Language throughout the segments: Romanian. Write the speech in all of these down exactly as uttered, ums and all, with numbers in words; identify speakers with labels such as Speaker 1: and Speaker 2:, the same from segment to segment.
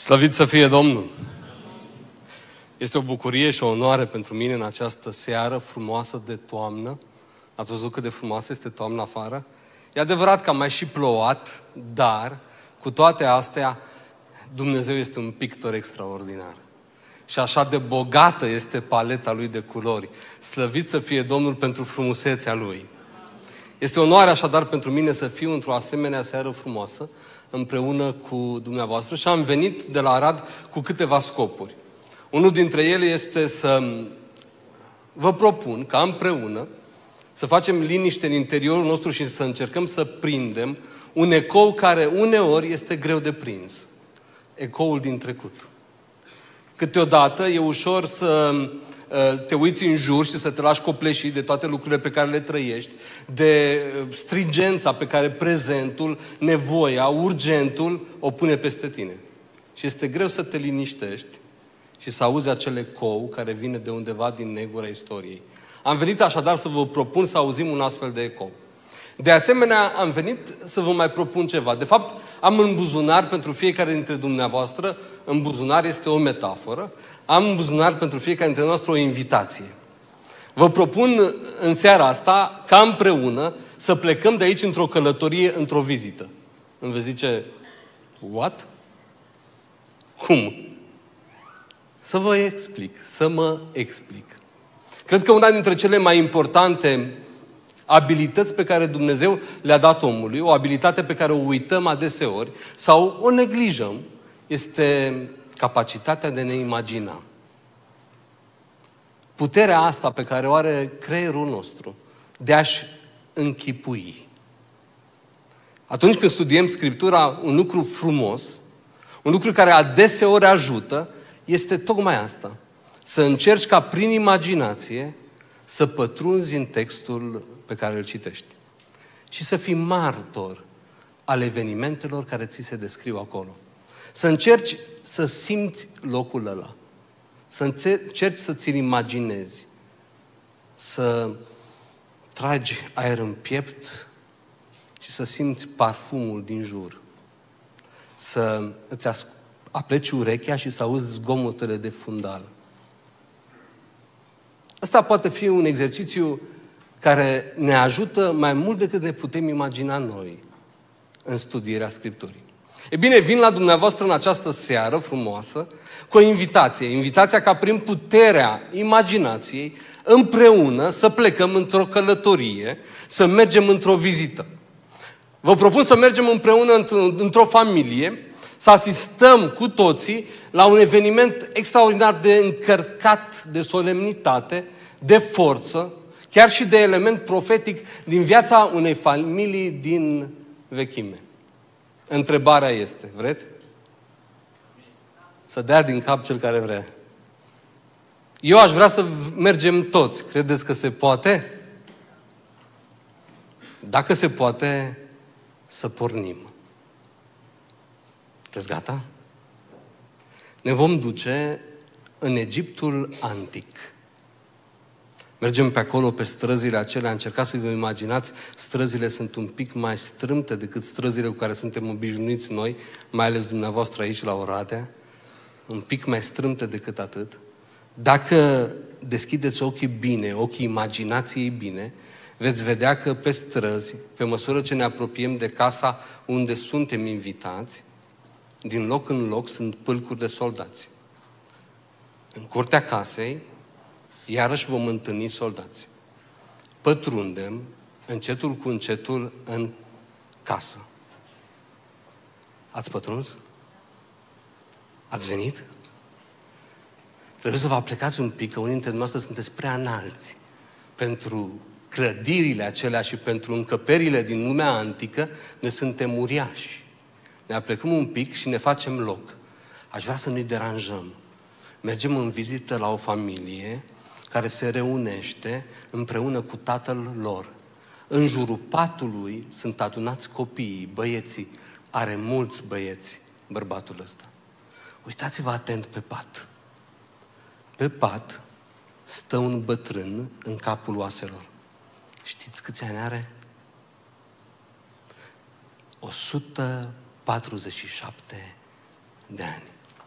Speaker 1: Slăvit să fie Domnul! Este o bucurie și o onoare pentru mine în această seară frumoasă de toamnă. Ați văzut cât de frumoasă este toamna afară? E adevărat că a mai și plouat, dar cu toate astea Dumnezeu este un pictor extraordinar. Și așa de bogată este paleta Lui de culori. Slăvit să fie Domnul pentru frumusețea Lui. Este onoare așadar pentru mine să fiu într-o asemenea seară frumoasă împreună cu dumneavoastră și am venit de la Arad cu câteva scopuri. Unul dintre ele este să vă propun ca împreună să facem liniște în interiorul nostru și să încercăm să prindem un ecou care uneori este greu de prins. Ecoul din trecut. Câteodată e ușor să te uiți în jur și să te lași copleșit de toate lucrurile pe care le trăiești, de stringența pe care prezentul, nevoia, urgentul o pune peste tine. Și este greu să te liniștești și să auzi acel ecou care vine de undeva din negura istoriei. Am venit așadar să vă propun să auzim un astfel de ecou. De asemenea, am venit să vă mai propun ceva. De fapt, am în buzunar pentru fiecare dintre dumneavoastră, în buzunar este o metaforă, am în buzunar pentru fiecare dintre noastre o invitație. Vă propun în seara asta, ca împreună, să plecăm de aici într-o călătorie, într-o vizită. Îmi veți zice, what? Cum? Să vă explic, să mă explic. Cred că una dintre cele mai importante abilități pe care Dumnezeu le-a dat omului, o abilitate pe care o uităm adeseori sau o neglijăm, este capacitatea de a ne imagina. Puterea asta pe care o are creierul nostru de a-și închipui. Atunci când studiem Scriptura, un lucru frumos, un lucru care adeseori ajută, este tocmai asta. Să încerci ca prin imaginație să pătrunzi în textul pe care îl citești. Și să fii martor al evenimentelor care ți se descriu acolo. Să încerci să simți locul ăla. Să încerci să ți-l imaginezi. Să tragi aer în piept și să simți parfumul din jur. Să îți apleci urechea și să auzi zgomotele de fundal. Asta poate fi un exercițiu care ne ajută mai mult decât ne putem imagina noi în studierea Scripturii. E bine, vin la dumneavoastră în această seară frumoasă cu o invitație. Invitația ca prin puterea imaginației împreună să plecăm într-o călătorie, să mergem într-o vizită. Vă propun să mergem împreună într-o familie, să asistăm cu toții la un eveniment extraordinar de încărcat de solemnitate, de forță, chiar și de element profetic din viața unei familii din vechime. Întrebarea este, vreți? Să dea din cap cel care vrea. Eu aș vrea să mergem toți. Credeți că se poate? Dacă se poate, să pornim. Sunteți gata? Ne vom duce în Egiptul antic. Mergem pe acolo, pe străzile acelea, încercați să vă imaginați, străzile sunt un pic mai strâmte decât străzile cu care suntem obișnuiți noi, mai ales dumneavoastră aici la Oradea, un pic mai strâmte decât atât. Dacă deschideți ochii bine, ochii imaginației bine, veți vedea că pe străzi, pe măsură ce ne apropiem de casa unde suntem invitați, din loc în loc sunt pâlcuri de soldați. În curtea casei, iarăși vom întâlni soldați. Pătrundem încetul cu încetul în casă. Ați pătruns? Ați venit? Trebuie să vă aplicați un pic, că unii dintre noastre sunteți prea înalți pentru clădirile acelea și pentru încăperile din lumea antică. Noi suntem uriași. Ne aplecăm un pic și ne facem loc. Aș vrea să nu-i deranjăm. Mergem în vizită la o familie care se reunește împreună cu tatăl lor. În jurul patului sunt adunați copiii, băieții. Are mulți băieți, bărbatul ăsta. Uitați-vă atent pe pat. Pe pat stă un bătrân în capul oaselor. Știți câți ani are? o sută patruzeci și șapte de ani.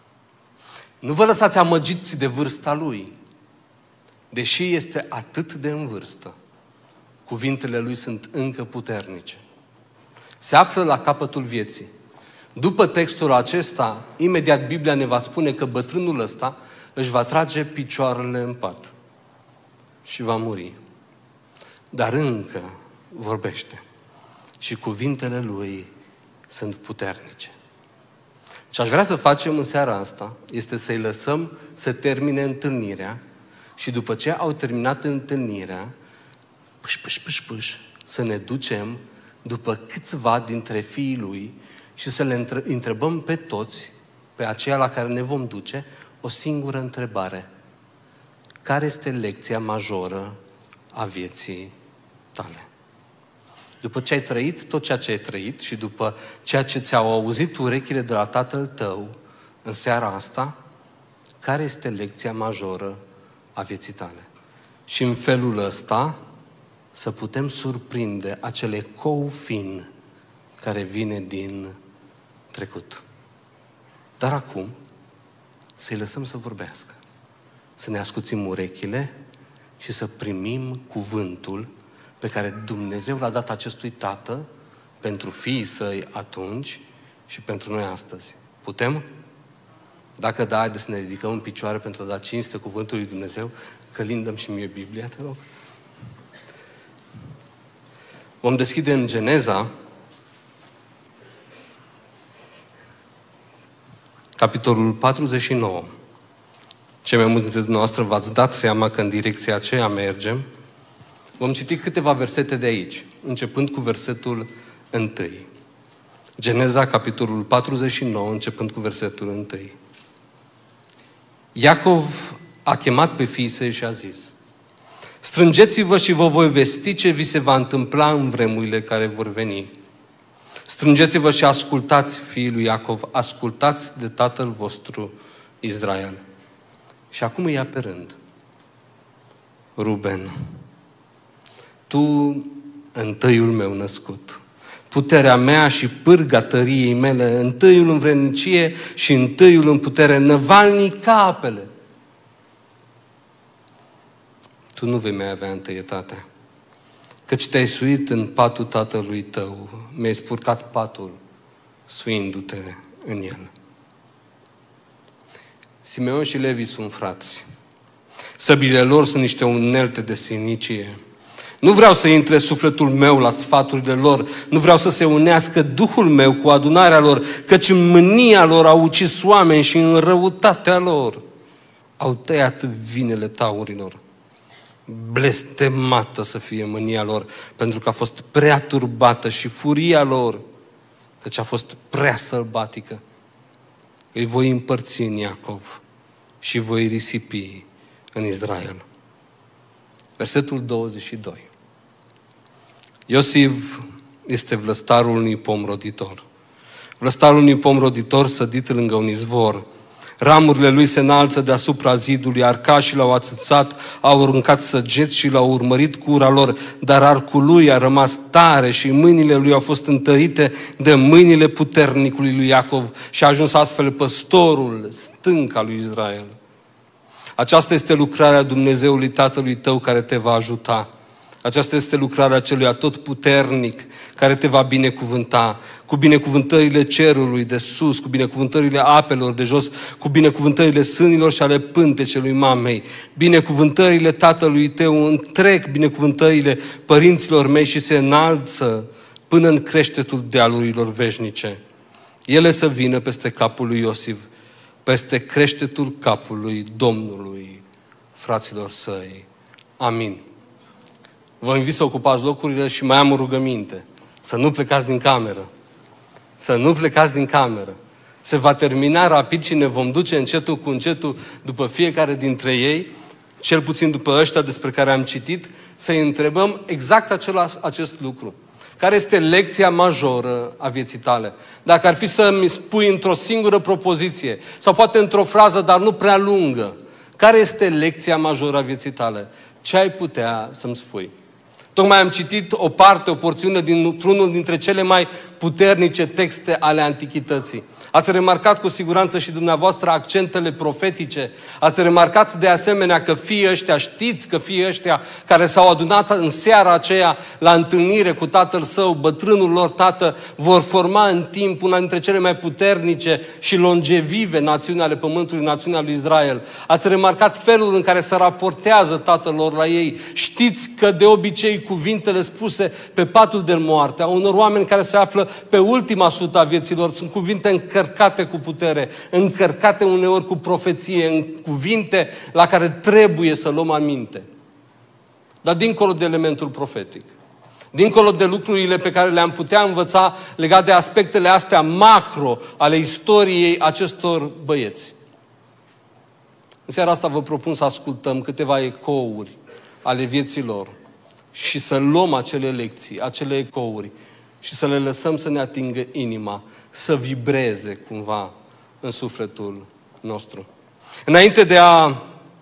Speaker 1: Nu vă lăsați amăgiți de vârsta lui. Deși este atât de în vârstă, cuvintele lui sunt încă puternice. Se află la capătul vieții. După textul acesta, imediat Biblia ne va spune că bătrânul ăsta își va trage picioarele în pat și va muri. Dar încă vorbește și cuvintele lui sunt puternice. Ce aș vrea să facem în seara asta este să-i lăsăm să termine întâlnirea și după ce au terminat întâlnirea, pâș, pâș, pâș, pâș, să ne ducem după câțiva dintre fiii lui și să le întrebăm pe toți, pe aceia la care ne vom duce, o singură întrebare. Care este lecția majoră a vieții tale? După ce ai trăit tot ceea ce ai trăit și după ceea ce ți-au auzit urechile de la tatăl tău în seara asta, care este lecția majoră a vieții tale? Și în felul ăsta să putem surprinde acel ecou fin care vine din trecut. Dar acum să-i lăsăm să vorbească. Să ne ascuțim urechile și să primim cuvântul pe care Dumnezeu l-a dat acestui tată pentru fiii săi atunci și pentru noi astăzi. Putem? Dacă da, haideți să ne ridicăm în picioare pentru a da cinste cuvântului lui Dumnezeu. Călindă-mi și mie Biblia, te rog. Vom deschide în Geneza, capitolul patruzeci și nouă. Cei mai mulți dintre dumneavoastră v-ați dat seama că în direcția aceea mergem. Vom citi câteva versete de aici, începând cu versetul întâi. Geneza, capitolul patruzeci și nouă, începând cu versetul întâi. Iacov a chemat pe fiii săi și a zis: strângeți-vă și vă voi vesti ce vi se va întâmpla în vremurile care vor veni. Strângeți-vă și ascultați, fiii lui Iacov, ascultați de tatăl vostru Israel. Și acum îi ia pe rând. Ruben, tu, întâiul meu născut, puterea mea și pârga tăriei mele, întâiul în vrednicie și întâiul în putere, năvalnic ca apele. Tu nu vei mai avea întâietate, căci te-ai suit în patul tatălui tău, mi-ai spurcat patul, suindu-te în el. Simeon și Levi sunt frați. Săbile lor sunt niște unelte de sinicie. Nu vreau să intre sufletul meu la sfaturile lor, nu vreau să se unească Duhul meu cu adunarea lor, căci în mânia lor au ucis oameni și în răutatea lor au tăiat vinele taurilor. Blestemată să fie mânia lor, pentru că a fost prea turbată, și furia lor, căci a fost prea sălbatică. Îi voi împărți în Iacov și voi risipi în Israel. Versetul douăzeci și doi. Iosif este vlăstarul unui pom roditor. Vlăstarul unui pom roditor sădit lângă un izvor. Ramurile lui se înalță deasupra zidului, arcașii l-au ațățat, au aruncat săgeți și l-au urmărit cu ura lor, dar arcul lui a rămas tare și mâinile lui au fost întărite de mâinile puternicului lui Iacov și a ajuns astfel păstorul stânc al lui Israel. Aceasta este lucrarea Dumnezeului Tatălui tău care te va ajuta. Aceasta este lucrarea celui atotputernic care te va binecuvânta, cu binecuvântările cerului de sus, cu binecuvântările apelor de jos, cu binecuvântările sânilor și ale pântecelui mamei, binecuvântările tatălui tău întreg, binecuvântările părinților mei și se înalță până în creștetul dealurilor veșnice. Ele să vină peste capul lui Iosif, peste creștetul capului Domnului, fraților săi. Amin. Vă invit să ocupați locurile și mai am o rugăminte. Să nu plecați din cameră. Să nu plecați din cameră. Se va termina rapid și ne vom duce încetul cu încetul după fiecare dintre ei, cel puțin după ăștia despre care am citit, să-i întrebăm exact același, acest lucru. Care este lecția majoră a vieții tale? Dacă ar fi să-mi spui într-o singură propoziție, sau poate într-o frază, dar nu prea lungă, care este lecția majoră a vieții tale? Ce ai putea să-mi spui? Tocmai am citit o parte, o porțiune dintr-unul dintre cele mai puternice texte ale Antichității. Ați remarcat cu siguranță și dumneavoastră accentele profetice. Ați remarcat de asemenea că fiii ăștia, știți că fiii ăștia care s-au adunat în seara aceea la întâlnire cu tatăl său, bătrânul lor tată, vor forma în timp una dintre cele mai puternice și longevive națiuni ale pământului, națiunea lui Israel. Ați remarcat felul în care se raportează tatăl lor la ei. Știți că de obicei cuvintele spuse pe patul de moarte a unor oameni care se află pe ultima sută a vieților sunt cuvinte încărcate cu putere, încărcate uneori cu profeție, în cuvinte la care trebuie să luăm aminte. Dar dincolo de elementul profetic, dincolo de lucrurile pe care le-am putea învăța legate de aspectele astea macro ale istoriei acestor băieți. În seara asta vă propun să ascultăm câteva ecouri ale vieții lor și să luăm acele lecții, acele ecouri și să le lăsăm să ne atingă inima, să vibreze cumva în sufletul nostru. Înainte de a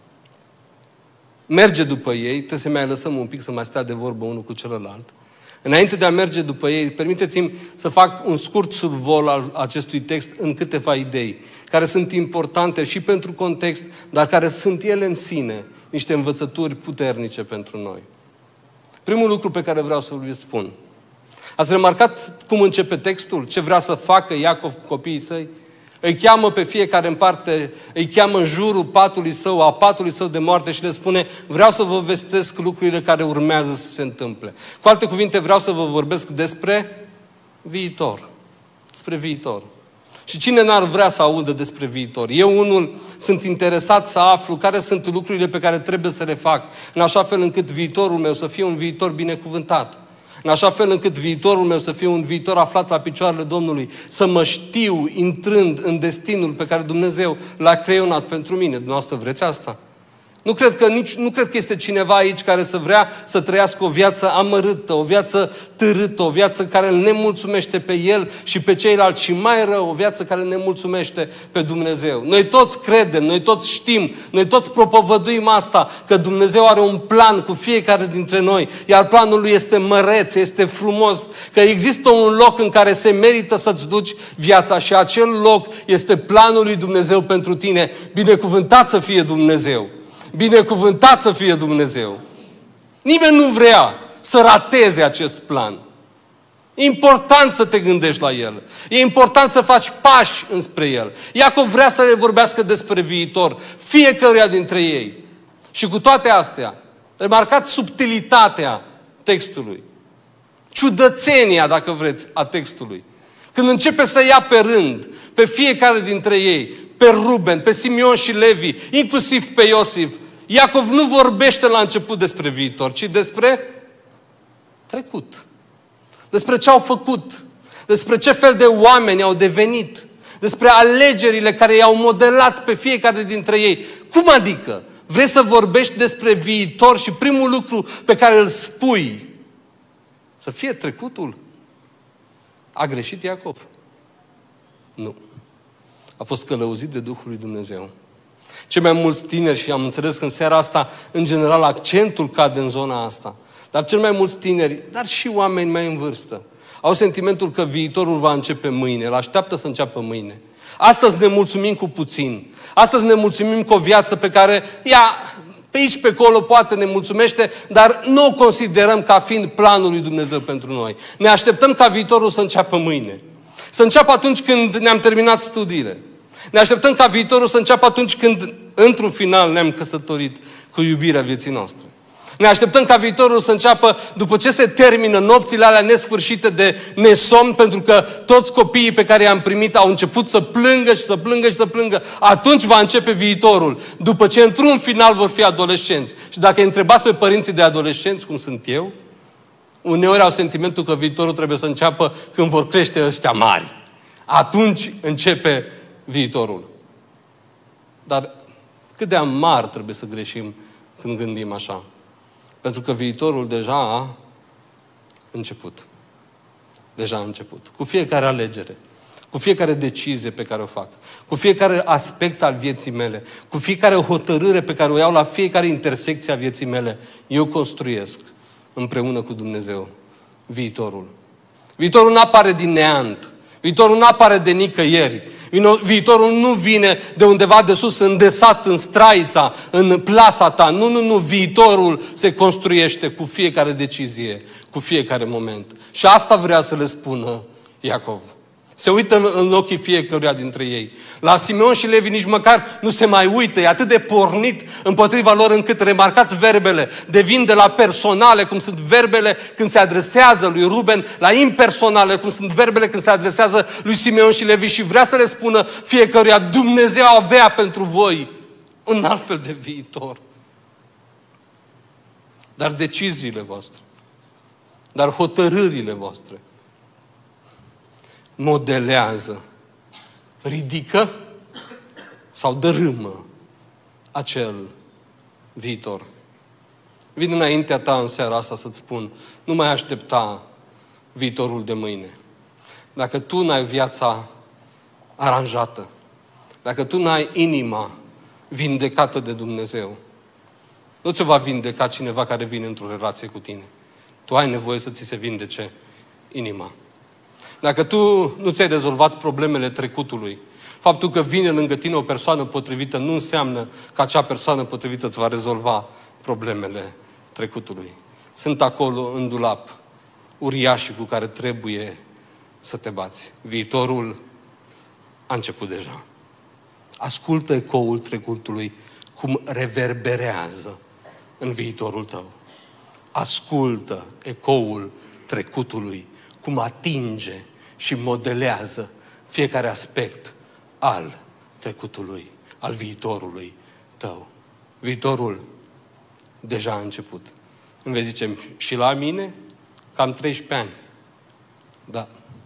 Speaker 1: merge după ei, trebuie să mai lăsăm un pic să mai stea de vorbă unul cu celălalt. Înainte de a merge după ei, permiteți-mi să fac un scurt survol al acestui text în câteva idei, care sunt importante și pentru context, dar care sunt ele în sine niște învățături puternice pentru noi. Primul lucru pe care vreau să vă spun. Ați remarcat cum începe textul? Ce vrea să facă Iacov cu copiii săi? Îi cheamă pe fiecare în parte, îi cheamă în jurul patului său, a patului său de moarte și le spune: vreau să vă vestesc lucrurile care urmează să se întâmple. Cu alte cuvinte, vreau să vă vorbesc despre viitor. Despre viitor. Și cine n-ar vrea să audă despre viitor? Eu unul sunt interesat să aflu care sunt lucrurile pe care trebuie să le fac, în așa fel încât viitorul meu să fie un viitor binecuvântat. În așa fel încât viitorul meu să fie un viitor aflat la picioarele Domnului, să mă știu intrând în destinul pe care Dumnezeu l-a creionat pentru mine. Dumneavoastră vreți asta? Nu cred că, nici, nu cred că este cineva aici care să vrea să trăiască o viață amărâtă, o viață târâtă, o viață care ne mulțumește pe el și pe ceilalți și mai rău, o viață care ne mulțumește pe Dumnezeu. Noi toți credem, noi toți știm, noi toți propovăduim asta, că Dumnezeu are un plan cu fiecare dintre noi, iar planul lui este măreț, este frumos, că există un loc în care se merită să-ți duci viața și acel loc este planul lui Dumnezeu pentru tine. Binecuvântat să fie Dumnezeu! Binecuvântat să fie Dumnezeu! Nimeni nu vrea să rateze acest plan. E important să te gândești la el. E important să faci pași înspre el. Iacov vrea să le vorbească despre viitor, fiecăruia dintre ei. Și cu toate astea, remarcați subtilitatea textului. Ciudățenia, dacă vreți, a textului. Când începe să ia pe rând, pe fiecare dintre ei, pe Ruben, pe Simeon și Levi, inclusiv pe Iosif, Iacov nu vorbește la început despre viitor, ci despre trecut. Despre ce au făcut, despre ce fel de oameni au devenit, despre alegerile care i-au modelat pe fiecare dintre ei. Cum adică? Vrei să vorbești despre viitor și primul lucru pe care îl spui să fie trecutul? A greșit Iacov? Nu. A fost călăuzit de Duhul lui Dumnezeu. Cei mai mulți tineri, și am înțeles că în seara asta, în general, accentul cade în zona asta, dar cel mai mulți tineri, dar și oameni mai în vârstă, au sentimentul că viitorul va începe mâine, îl așteaptă să înceapă mâine. Astăzi ne mulțumim cu puțin. Astăzi ne mulțumim cu o viață pe care, ea, pe aici, pe acolo, poate ne mulțumește, dar nu o considerăm ca fiind planul lui Dumnezeu pentru noi. Ne așteptăm ca viitorul să înceapă mâine. Să înceapă atunci când ne-am terminat studiile. Ne așteptăm ca viitorul să înceapă atunci când, într-un final, ne-am căsătorit cu iubirea vieții noastre. Ne așteptăm ca viitorul să înceapă după ce se termină nopțile alea nesfârșite de nesomn, pentru că toți copiii pe care i-am primit au început să plângă și să plângă și să plângă. Atunci va începe viitorul, după ce într-un final vor fi adolescenți. Și dacă îi întrebați pe părinții de adolescenți, cum sunt eu, uneori au sentimentul că viitorul trebuie să înceapă când vor crește ăștia mari. Atunci începe viitorul. Dar cât de amar trebuie să greșim când gândim așa. Pentru că viitorul deja a început. Deja a început. Cu fiecare alegere, cu fiecare decizie pe care o fac, cu fiecare aspect al vieții mele, cu fiecare hotărâre pe care o iau la fiecare intersecție a vieții mele, eu construiesc împreună cu Dumnezeu viitorul. Viitorul nu apare din neant. Viitorul nu apare de nicăieri. Viitorul nu vine de undeva de sus, îndesat în straița, în plasa ta. Nu, nu, nu. Viitorul se construiește cu fiecare decizie, cu fiecare moment. Și asta vrea să le spună Iacov. Se uită în ochii fiecăruia dintre ei. La Simeon și Levi nici măcar nu se mai uită. E atât de pornit împotriva lor încât, remarcați verbele, devin de la personale, cum sunt verbele când se adresează lui Ruben, la impersonale, cum sunt verbele când se adresează lui Simeon și Levi, și vrea să le spună fiecăruia: Dumnezeu avea pentru voi un alt fel de viitor. Dar deciziile voastre, dar hotărârile voastre modelează, ridică sau dărâmă acel viitor. Vin înaintea ta în seara asta să-ți spun: nu mai aștepta viitorul de mâine. Dacă tu n-ai viața aranjată, dacă tu n-ai inima vindecată de Dumnezeu, nu ți-o va vindeca cineva care vine într-o relație cu tine. Tu ai nevoie să ți se vindece inima. Dacă tu nu ți-ai rezolvat problemele trecutului, faptul că vine lângă tine o persoană potrivită nu înseamnă că acea persoană potrivită îți va rezolva problemele trecutului. Sunt acolo în dulap uriașii cu care trebuie să te bați. Viitorul a început deja. Ascultă ecoul trecutului cum reverberează în viitorul tău. Ascultă ecoul trecutului cum atinge și modelează fiecare aspect al trecutului, al viitorului tău. Viitorul deja a început. Îmi vei zice: și la mine cam treisprezece ani. Da.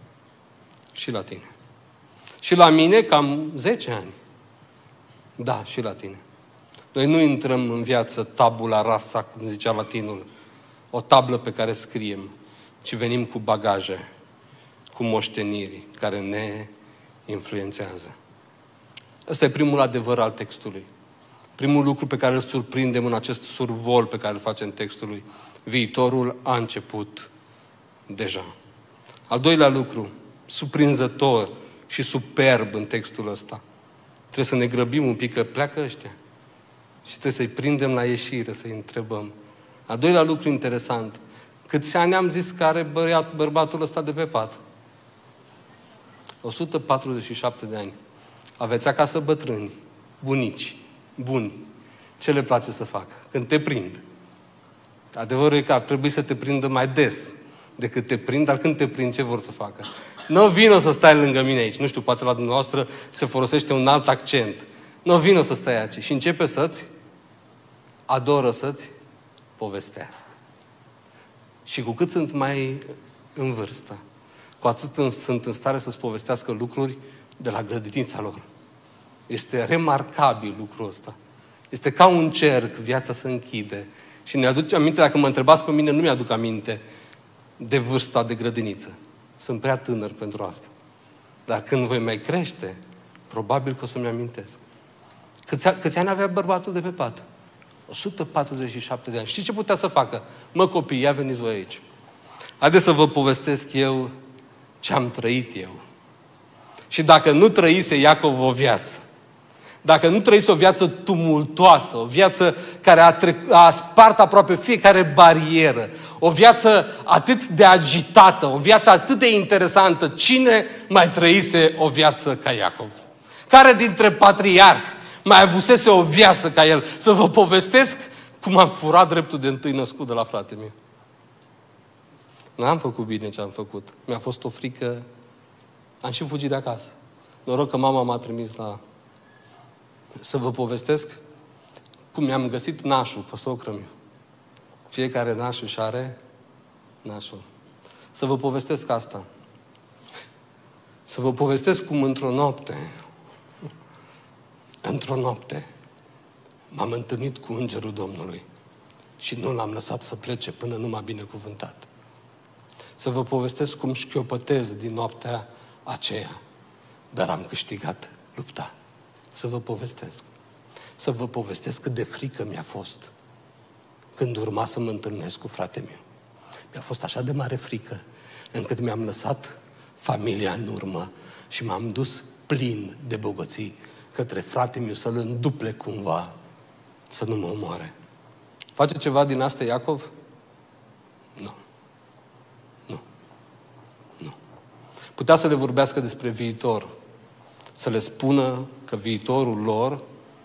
Speaker 1: Și la tine. Și la mine cam zece ani. Da, și la tine. Noi nu intrăm în viață tabula rasa, cum zicea latinul, o tablă pe care scriem, ci venim cu bagaje, cu moșteniri care ne influențează. Ăsta e primul adevăr al textului. Primul lucru pe care îl surprindem în acest survol pe care îl face în textului: viitorul a început deja. Al doilea lucru, surprinzător și superb în textul ăsta: trebuie să ne grăbim un pic, că pleacă ăștia. Și trebuie să-i prindem la ieșire, să-i întrebăm. Al doilea lucru interesant: câți ani am zis că are băiat, bărbatul ăsta de pe pat? o sută patruzeci și șapte de ani. Aveți acasă bătrâni, bunici, buni. Ce le place să facă? Când te prind. Adevărul e că ar trebui să te prindă mai des decât te prind, dar când te prind, ce vor să facă? Nu vino să stai lângă mine aici. Nu știu, poate la dumneavoastră se folosește un alt accent. Nu vino să stai aici. Și începe să-ți adoră să-ți povestească. Și cu cât sunt mai în vârstă, cu atât sunt în stare să-ți povestească lucruri de la grădinița lor. Este remarcabil lucrul ăsta. Este ca un cerc, viața se închide. Și ne aduce aminte, dacă mă întrebați pe mine, nu mi-aduc aminte de vârsta de grădiniță. Sunt prea tânăr pentru asta. Dar când voi mai crește, probabil că o să-mi amintesc. Câți, câți ani avea bărbatul de pe pat? o sută patruzeci și șapte de ani. Știți ce putea să facă? Mă, copii, ia veniți voi aici. Haideți să vă povestesc eu ce am trăit eu. Și dacă nu trăise Iacov o viață, dacă nu trăise o viață tumultoasă, o viață care a, trec, a spart aproape fiecare barieră, o viață atât de agitată, o viață atât de interesantă, cine mai trăise o viață ca Iacov? Care dintre patriarhi mai avusese o viață ca el? Să vă povestesc cum am furat dreptul de întâi născut de la fratele meu. N-am făcut bine ce am făcut. Mi-a fost o frică. Am și fugit de acasă. Noroc că mama m-a trimis la... Să vă povestesc cum mi-am găsit nașul pe socră meu. Fiecare naș își are nașul. Să vă povestesc asta. Să vă povestesc cum într-o noapte, într-o noapte, m-am întâlnit cu Îngerul Domnului și nu l-am lăsat să plece până nu m-a binecuvântat. Să vă povestesc cum șchiopătez din noaptea aceea, dar am câștigat lupta. Să vă povestesc. Să vă povestesc cât de frică mi-a fost când urma să mă întâlnesc cu fratele meu. Mi-a fost așa de mare frică încât mi-am lăsat familia în urmă și m-am dus plin de bogății către frate meu, să-l înduple cumva, să nu mă omoare. Face ceva din asta Iacov? Nu. Nu. Nu. Putea să le vorbească despre viitor, să le spună că viitorul lor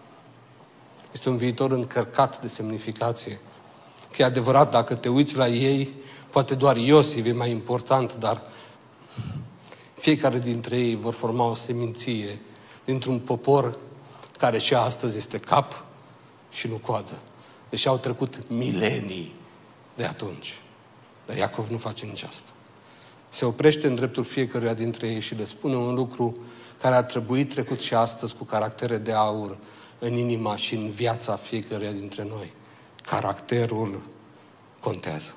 Speaker 1: este un viitor încărcat de semnificație. Că e adevărat, dacă te uiți la ei, poate doar Iosif e mai important, dar fiecare dintre ei vor forma o seminție dintr-un popor care și astăzi este cap și nu coadă. Deși au trecut milenii de atunci. Dar Iacov nu face nici asta. Se oprește în dreptul fiecăruia dintre ei și le spune un lucru care ar trebui trecut și astăzi cu caractere de aur în inima și în viața fiecăruia dintre noi. Caracterul contează.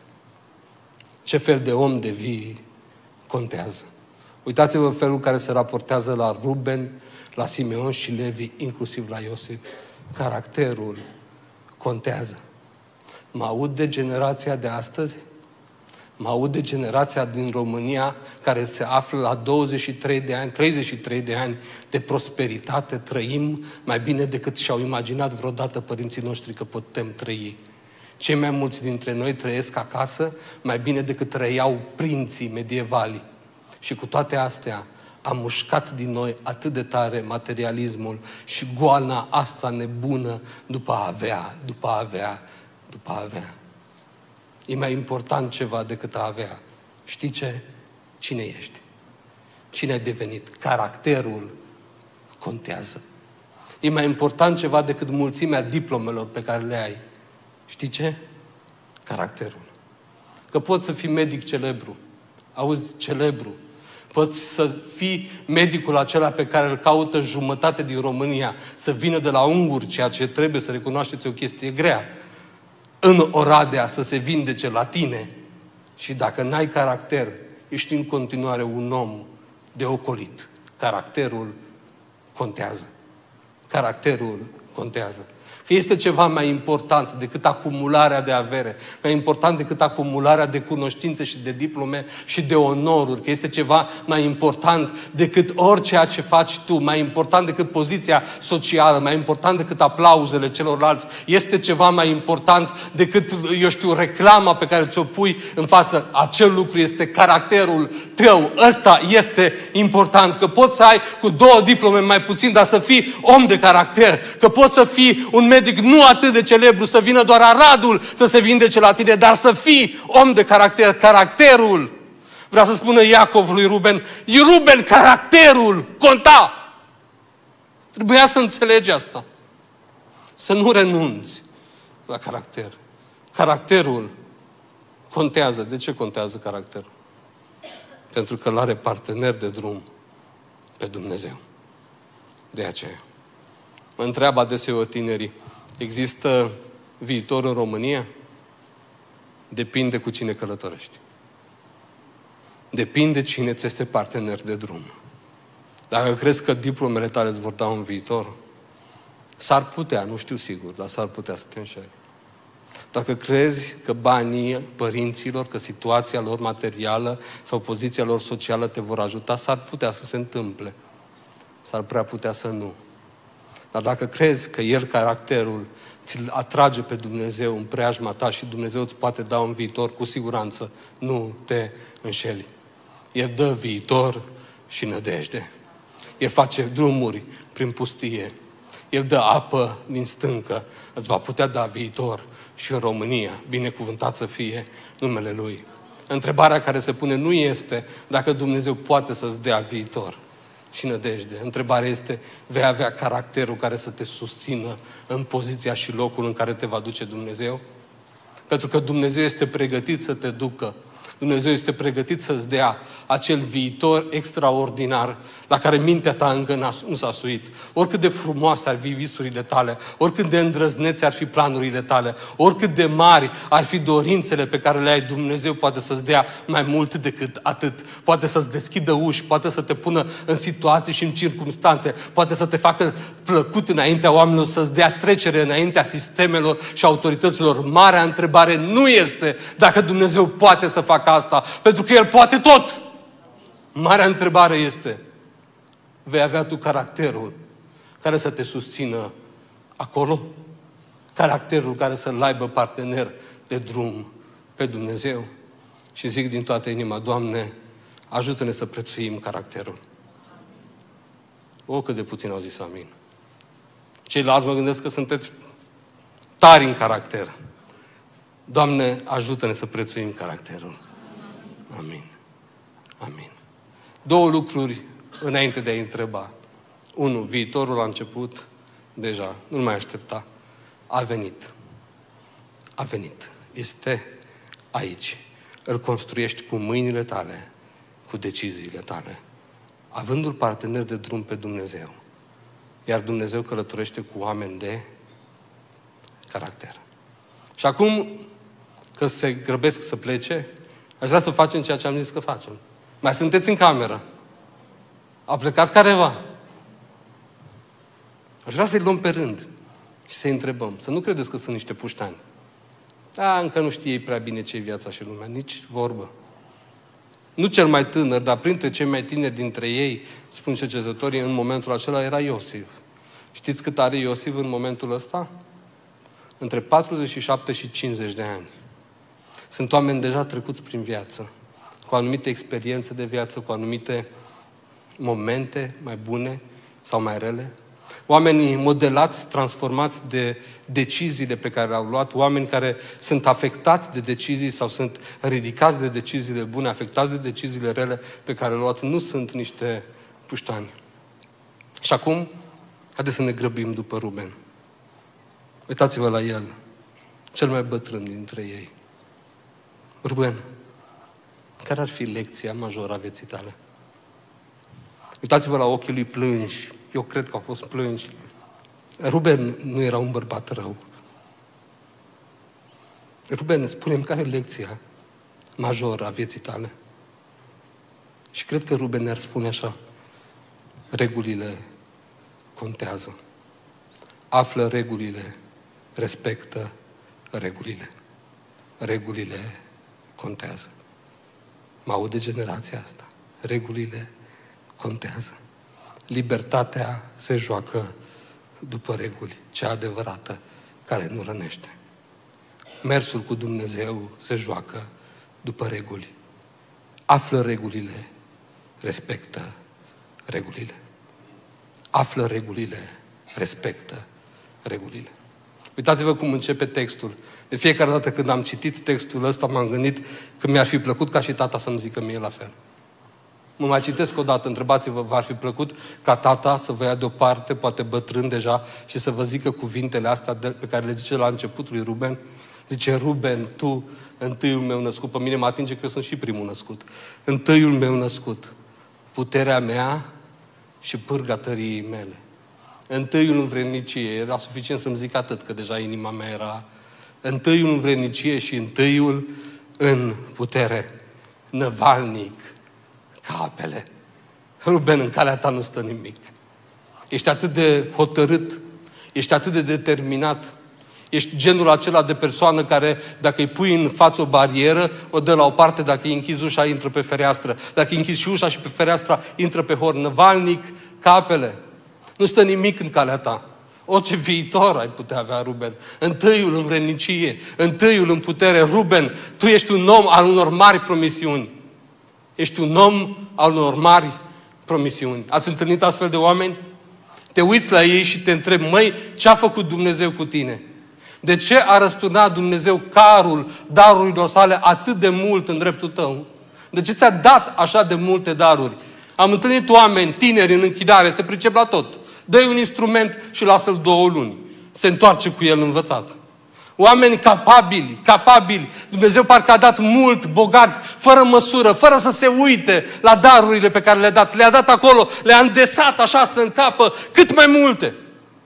Speaker 1: Ce fel de om devii contează. Uitați-vă felul care se raportează la Ruben, la Simeon și Levi, inclusiv la Iosif. Caracterul contează. Mă aud de generația de astăzi? Mă aud de generația din România care se află la douăzeci și trei de ani, treizeci și trei de ani de prosperitate. Trăim mai bine decât și-au imaginat vreodată părinții noștri că putem trăi. Cei mai mulți dintre noi trăiesc acasă mai bine decât trăiau prinții medievali. Și cu toate astea am mușcat din noi atât de tare materialismul și goana asta nebună după a avea, după a avea, după a avea. E mai important ceva decât a avea. Știi ce? Cine ești? Cine ai devenit? Caracterul contează. E mai important ceva decât mulțimea diplomelor pe care le ai. Știi ce? Caracterul. Că poți să fii medic celebru. Auzi, celebru. Poți să fii medicul acela pe care îl caută jumătate din România, să vină de la unguri, ceea ce trebuie să recunoașteți o chestie grea, în Oradea să se vindece la tine. Și dacă n-ai caracter, ești în continuare un om de ocolit. Caracterul contează. Caracterul contează. Că este ceva mai important decât acumularea de avere, mai important decât acumularea de cunoștințe și de diplome și de onoruri, că este ceva mai important decât orice ce faci tu, mai important decât poziția socială, mai important decât aplauzele celorlalți, este ceva mai important decât, eu știu, reclama pe care ți-o pui în față. Acel lucru este caracterul tău. Ăsta este important, că poți să ai cu două diplome mai puțin, dar să fii om de caracter, că poți să fii un medic nu atât de celebru, să vină doar Aradul să se vindece la tine, dar să fii om de caracter. Caracterul. Vreau să spună Iacov lui Ruben, e Ruben, caracterul conta. Trebuia să înțelegi asta. Să nu renunți la caracter. Caracterul contează. De ce contează caracterul? Pentru că îl are partener de drum pe Dumnezeu. De aceea. Mă întreabă adeseori tinerii, există viitor în România? Depinde cu cine călătorești. Depinde cine ți este partener de drum. Dacă crezi că diplomele tale îți vor da un viitor, s-ar putea, nu știu sigur, dar s-ar putea să te înșeli. Dacă crezi că banii părinților, că situația lor materială sau poziția lor socială te vor ajuta, s-ar putea să se întâmple. S-ar prea putea să nu. Dar dacă crezi că El, caracterul, ți-l atrage pe Dumnezeu în preajma ta și Dumnezeu îți poate da un viitor, cu siguranță nu te înșeli. El dă viitor și nădejde. El face drumuri prin pustie. El dă apă din stâncă. Îți va putea da viitor și în România. Binecuvântat să fie numele Lui. Întrebarea care se pune nu este dacă Dumnezeu poate să-ți dea viitor și nădejde. Întrebarea este, vei avea caracterul care să te susțină în poziția și locul în care te va duce Dumnezeu? Pentru că Dumnezeu este pregătit să te ducă. Dumnezeu este pregătit să-ți dea acel viitor extraordinar la care mintea ta încă nu s-a suit. Oricât de frumoase ar fi visurile tale, oricât de îndrăznețe ar fi planurile tale, oricât de mari ar fi dorințele pe care le ai, Dumnezeu poate să-ți dea mai mult decât atât. Poate să-ți deschidă uși, poate să te pună în situații și în circumstanțe, poate să te facă plăcut înaintea oamenilor, să-ți dea trecere înaintea sistemelor și autorităților. Marea întrebare nu este dacă Dumnezeu poate să facă asta, pentru că El poate tot. Marea întrebare este, vei avea tu caracterul care să te susțină acolo? Caracterul care să-l aibă partener de drum pe Dumnezeu? Și zic din toată inima, Doamne, ajută-ne să prețuim caracterul. O, cât de puțin au zis amin. Ceilalți mă gândesc că sunteți tari în caracter. Doamne, ajută-ne să prețuim caracterul. Amin. Amin. Două lucruri înainte de a-i întreba. Unu, viitorul a început deja, nu-l mai aștepta. A venit. A venit. Este aici. Îl construiești cu mâinile tale, cu deciziile tale, avându-l partener de drum pe Dumnezeu. Iar Dumnezeu călătorește cu oameni de caracter. Și acum, că se grăbesc să plece, aș vrea să facem ceea ce am zis că facem. Mai sunteți în cameră? A plecat careva? Aș vrea să-i luăm pe rând și să-i întrebăm. Să nu credeți că sunt niște puștani. A, încă nu știe prea bine ce-i viața și lumea. Nici vorbă. Nu cel mai tânăr, dar printre cei mai tineri dintre ei, spun cercetătorii, în momentul acela era Iosif. Știți cât are Iosif în momentul ăsta? Între patruzeci și șapte și cincizeci de ani. Sunt oameni deja trecuți prin viață, cu anumite experiențe de viață, cu anumite momente mai bune sau mai rele. Oamenii modelați, transformați de deciziile pe care le-au luat, oameni care sunt afectați de decizii sau sunt ridicați de deciziile bune, afectați de deciziile rele pe care le-au luat, nu sunt niște puștani. Și acum, haideți să ne grăbim după Ruben. Uitați-vă la el, cel mai bătrân dintre ei. Ruben, care ar fi lecția majoră a vieții tale? Uitați-vă la ochii lui plânși. Eu cred că au fost plânși. Ruben nu era un bărbat rău. Ruben, spune-mi care e lecția majoră a vieții tale? Și cred că Ruben ne-ar spune așa: regulile contează. Află regulile, respectă regulile. Regulile contează. Mă aude generația asta. Regulile contează. Libertatea se joacă după reguli, cea adevărată, care nu rănește. Mersul cu Dumnezeu se joacă după reguli. Află regulile, respectă regulile. Află regulile, respectă regulile. Uitați-vă cum începe textul. De fiecare dată când am citit textul ăsta, m-am gândit că mi-ar fi plăcut ca și tata să-mi zică mie la fel. Mă mai citesc o dată, întrebați-vă, v-ar fi plăcut ca tata să vă ia deoparte, poate bătrân deja, și să vă zică cuvintele astea de, pe care le zice la începutul lui Ruben? Zice: Ruben, tu, întâiul meu născut. Pe mine mă atinge că eu sunt și primul născut. Întâiul meu născut, puterea mea și pârga tăriei mele. Întâiul în vrednicie. Era suficient să-mi zic atât, că deja inima mea era. Întâiul în vrednicie și întâiul în putere. Năvalnic ca apele. Ruben, în calea ta nu stă nimic. Ești atât de hotărât, ești atât de determinat, ești genul acela de persoană care, dacă îi pui în față o barieră, o dă la o parte, dacă îi închizi ușa, intră pe fereastră. Dacă îi închizi și ușa și pe fereastra, intră pe hor. Năvalnic ca apele. Nu stă nimic în calea ta. Orice viitor ai putea avea, Ruben. Întâiul în vrednicie, întâiul în putere. Ruben, tu ești un om al unor mari promisiuni. Ești un om al unor mari promisiuni. Ați întâlnit astfel de oameni? Te uiți la ei și te întrebi: măi, ce a făcut Dumnezeu cu tine? De ce a răsturnat Dumnezeu carul darurilor sale atât de mult în dreptul tău? De ce ți-a dat așa de multe daruri? Am întâlnit oameni tineri în închidare, se pricep la tot. Dă-i un instrument și lasă-l două luni. Se întoarce cu el învățat. Oameni capabili, capabili. Dumnezeu parcă a dat mult, bogat, fără măsură, fără să se uite la darurile pe care le-a dat. Le-a dat acolo, le-a îndesat așa să încapă cât mai multe.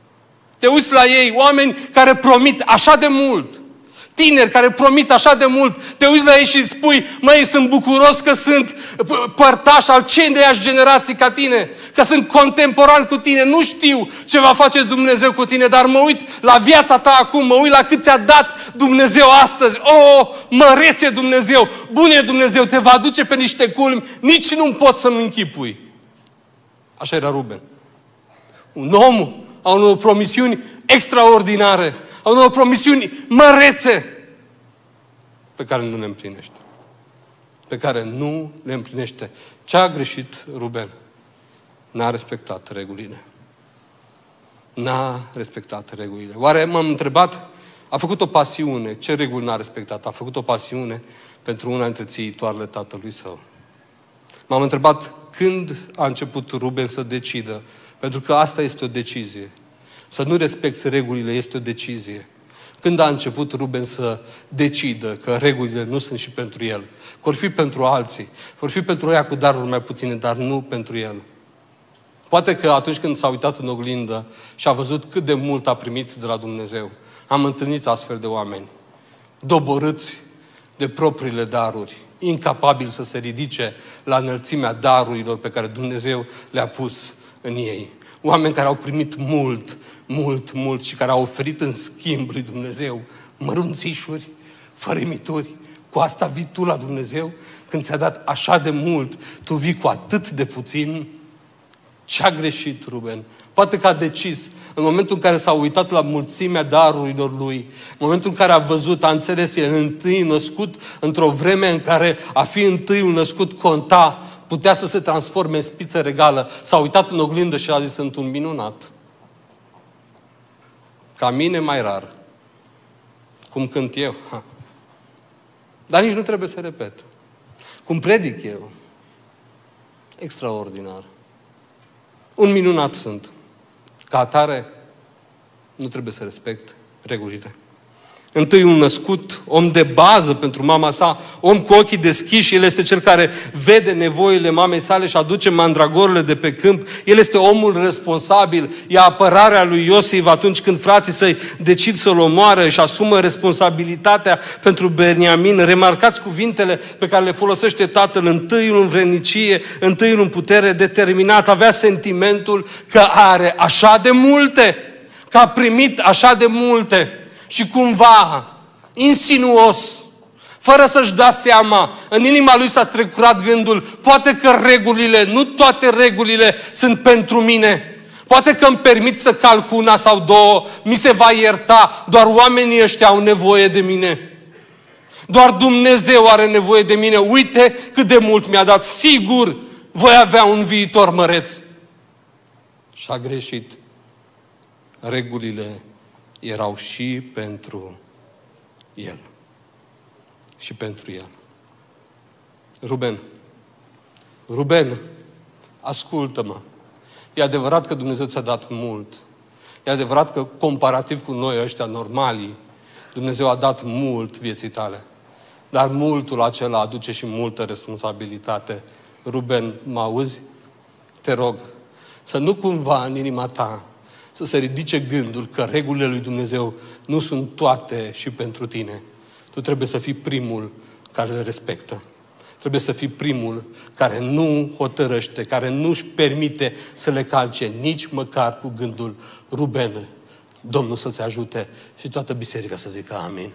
Speaker 1: Te uiți la ei, oameni care promit așa de mult. Tineri care promit așa de mult. Te uiți la ei și spui: măi, sunt bucuros că sunt părtaș al celeiași generații ca tine, că sunt contemporan cu tine. Nu știu ce va face Dumnezeu cu tine, dar mă uit la viața ta acum, mă uit la cât ți-a dat Dumnezeu astăzi. O, mărețe Dumnezeu, bun e Dumnezeu, te va duce pe niște culmi, nici nu pot să-mi închipui. Așa era Ruben. Un om a unor promisiuni extraordinare, a unor promisiuni mărețe pe care nu le împlinește. Pe care nu le împlinește. Ce a greșit Ruben? N-a respectat regulile. N-a respectat regulile. Oare m-am întrebat, a făcut o pasiune. Ce reguli n-a respectat? A făcut o pasiune pentru una dintre țiitoarele tatălui său. M-am întrebat când a început Ruben să decidă. Pentru că asta este o decizie. Să nu respecti regulile este o decizie. Când a început Ruben să decidă că regulile nu sunt și pentru el, că vor fi pentru alții, vor fi pentru ăia cu daruri mai puține, dar nu pentru el. Poate că atunci când s-a uitat în oglindă și a văzut cât de mult a primit de la Dumnezeu, am întâlnit astfel de oameni, doborâți de propriile daruri, incapabili să se ridice la înălțimea darurilor pe care Dumnezeu le-a pus în ei. Oameni care au primit mult, mult, mult și care au oferit în schimb lui Dumnezeu mărunțișuri, fărâmituri. Cu asta vii tu la Dumnezeu? Când ți-a dat așa de mult, tu vii cu atât de puțin? Ce-a greșit Ruben? Poate că a decis, în momentul în care s-a uitat la mulțimea darurilor lui, în momentul în care a văzut, a înțeles, el întâi născut într-o vreme în care a fi întâiul născut conta, putea să se transforme în spiță regală. S-a uitat în oglindă și a zis, sunt un minunat. Ca mine mai rar. Cum cânt eu. Ha. Dar nici nu trebuie să repet. Cum predic eu. Extraordinar. Un minunat sunt. Ca atare, nu trebuie să respect regulile. Întâi un născut, om de bază pentru mama sa, om cu ochii deschiși, el este cel care vede nevoile mamei sale și aduce mandragorile de pe câmp. El este omul responsabil, e apărarea lui Iosif atunci când frații săi decid să-l omoară și asumă responsabilitatea pentru Beniamin. Remarcați cuvintele pe care le folosește tatăl, întâiul în vrednicie, întâiul în putere, determinat, avea sentimentul că are așa de multe, că a primit așa de multe. Și cumva, insinuos, fără să-și dea seama, în inima lui s-a strecurat gândul, poate că regulile, nu toate regulile sunt pentru mine. Poate că îmi permit să calc una sau două, mi se va ierta, doar oamenii ăștia au nevoie de mine. Doar Dumnezeu are nevoie de mine. Uite cât de mult mi-a dat. Sigur, voi avea un viitor măreț. Și-a greșit. Regulile erau și pentru el. Și pentru el. Ruben, Ruben, ascultă-mă. E adevărat că Dumnezeu ți-a dat mult. E adevărat că comparativ cu noi ăștia normali, Dumnezeu a dat mult vieții tale. Dar multul acela aduce și multă responsabilitate. Ruben, mă auzi? Te rog, să nu cumva în inima ta să se ridice gândul că regulile lui Dumnezeu nu sunt toate și pentru tine. Tu trebuie să fii primul care le respectă. Trebuie să fii primul care nu hotărăște, care nu își permite să le calce nici măcar cu gândul. Ruben, Domnul să-ți ajute și toată biserica să zică amin.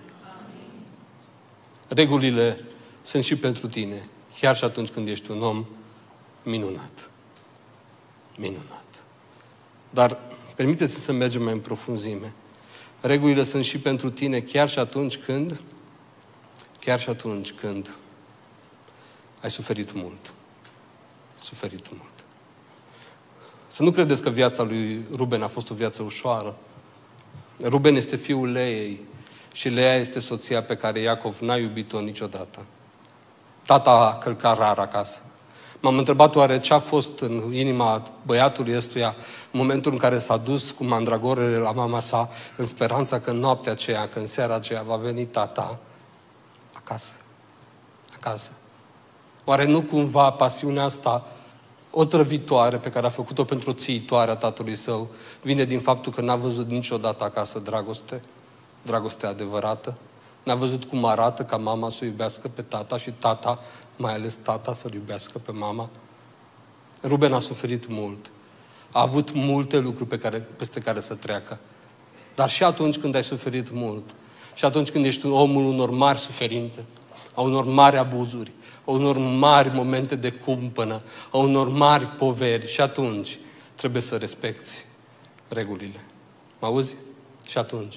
Speaker 1: Regulile sunt și pentru tine, chiar și atunci când ești un om minunat. Minunat. Dar permiteți să mergem mai în profunzime. Regulile sunt și pentru tine chiar și atunci când, chiar și atunci când ai suferit mult. Suferit mult. Să nu credeți că viața lui Ruben a fost o viață ușoară. Ruben este fiul Leei și Leea este soția pe care Iacov n-a iubit-o niciodată. Tata a călcat rar acasă. M-am întrebat oare ce a fost în inima băiatului ăstuia în momentul în care s-a dus cu mandragorele la mama sa în speranța că în noaptea aceea, că în seara aceea va veni tata acasă. Acasă. Oare nu cumva pasiunea asta otrăvitoare pe care a făcut-o pentru țiitoarea tatălui său vine din faptul că n-a văzut niciodată acasă dragoste? Dragoste adevărată? N-a văzut cum arată ca mama să iubească pe tata și tata, mai ales tata, să-l iubească pe mama? Ruben a suferit mult. A avut multe lucruri pe care, peste care să treacă. Dar și atunci când ai suferit mult, și atunci când ești omul unor mari suferințe, a unor mari abuzuri, a unor mari momente de cumpănă, a unor mari poveri. Și atunci trebuie să respecti regulile. Mă auzi? Și atunci.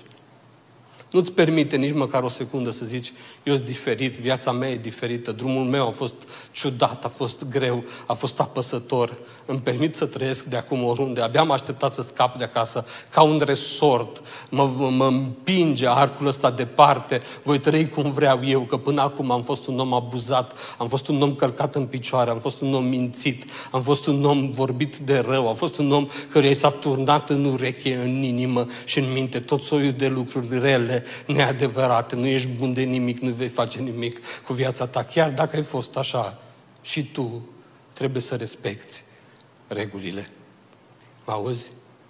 Speaker 1: Nu-ți permite nici măcar o secundă să zici, eu sunt diferit, viața mea e diferită, drumul meu a fost ciudat, a fost greu, a fost apăsător. Îmi permit să trăiesc de acum oriunde, abia am așteptat să scap de acasă, ca un resort. Mă, mă, mă împinge arcul ăsta departe, voi trăi cum vreau eu, că până acum am fost un om abuzat, am fost un om călcat în picioare, am fost un om mințit, am fost un om vorbit de rău, am fost un om căruia i s-a turnat în ureche, în inimă și în minte tot soiul de lucruri rele, neadevărate, nu ești bun de nimic, nu vei face nimic cu viața ta, chiar dacă ai fost așa. Și tu trebuie să respecti regulile. Mă auzi?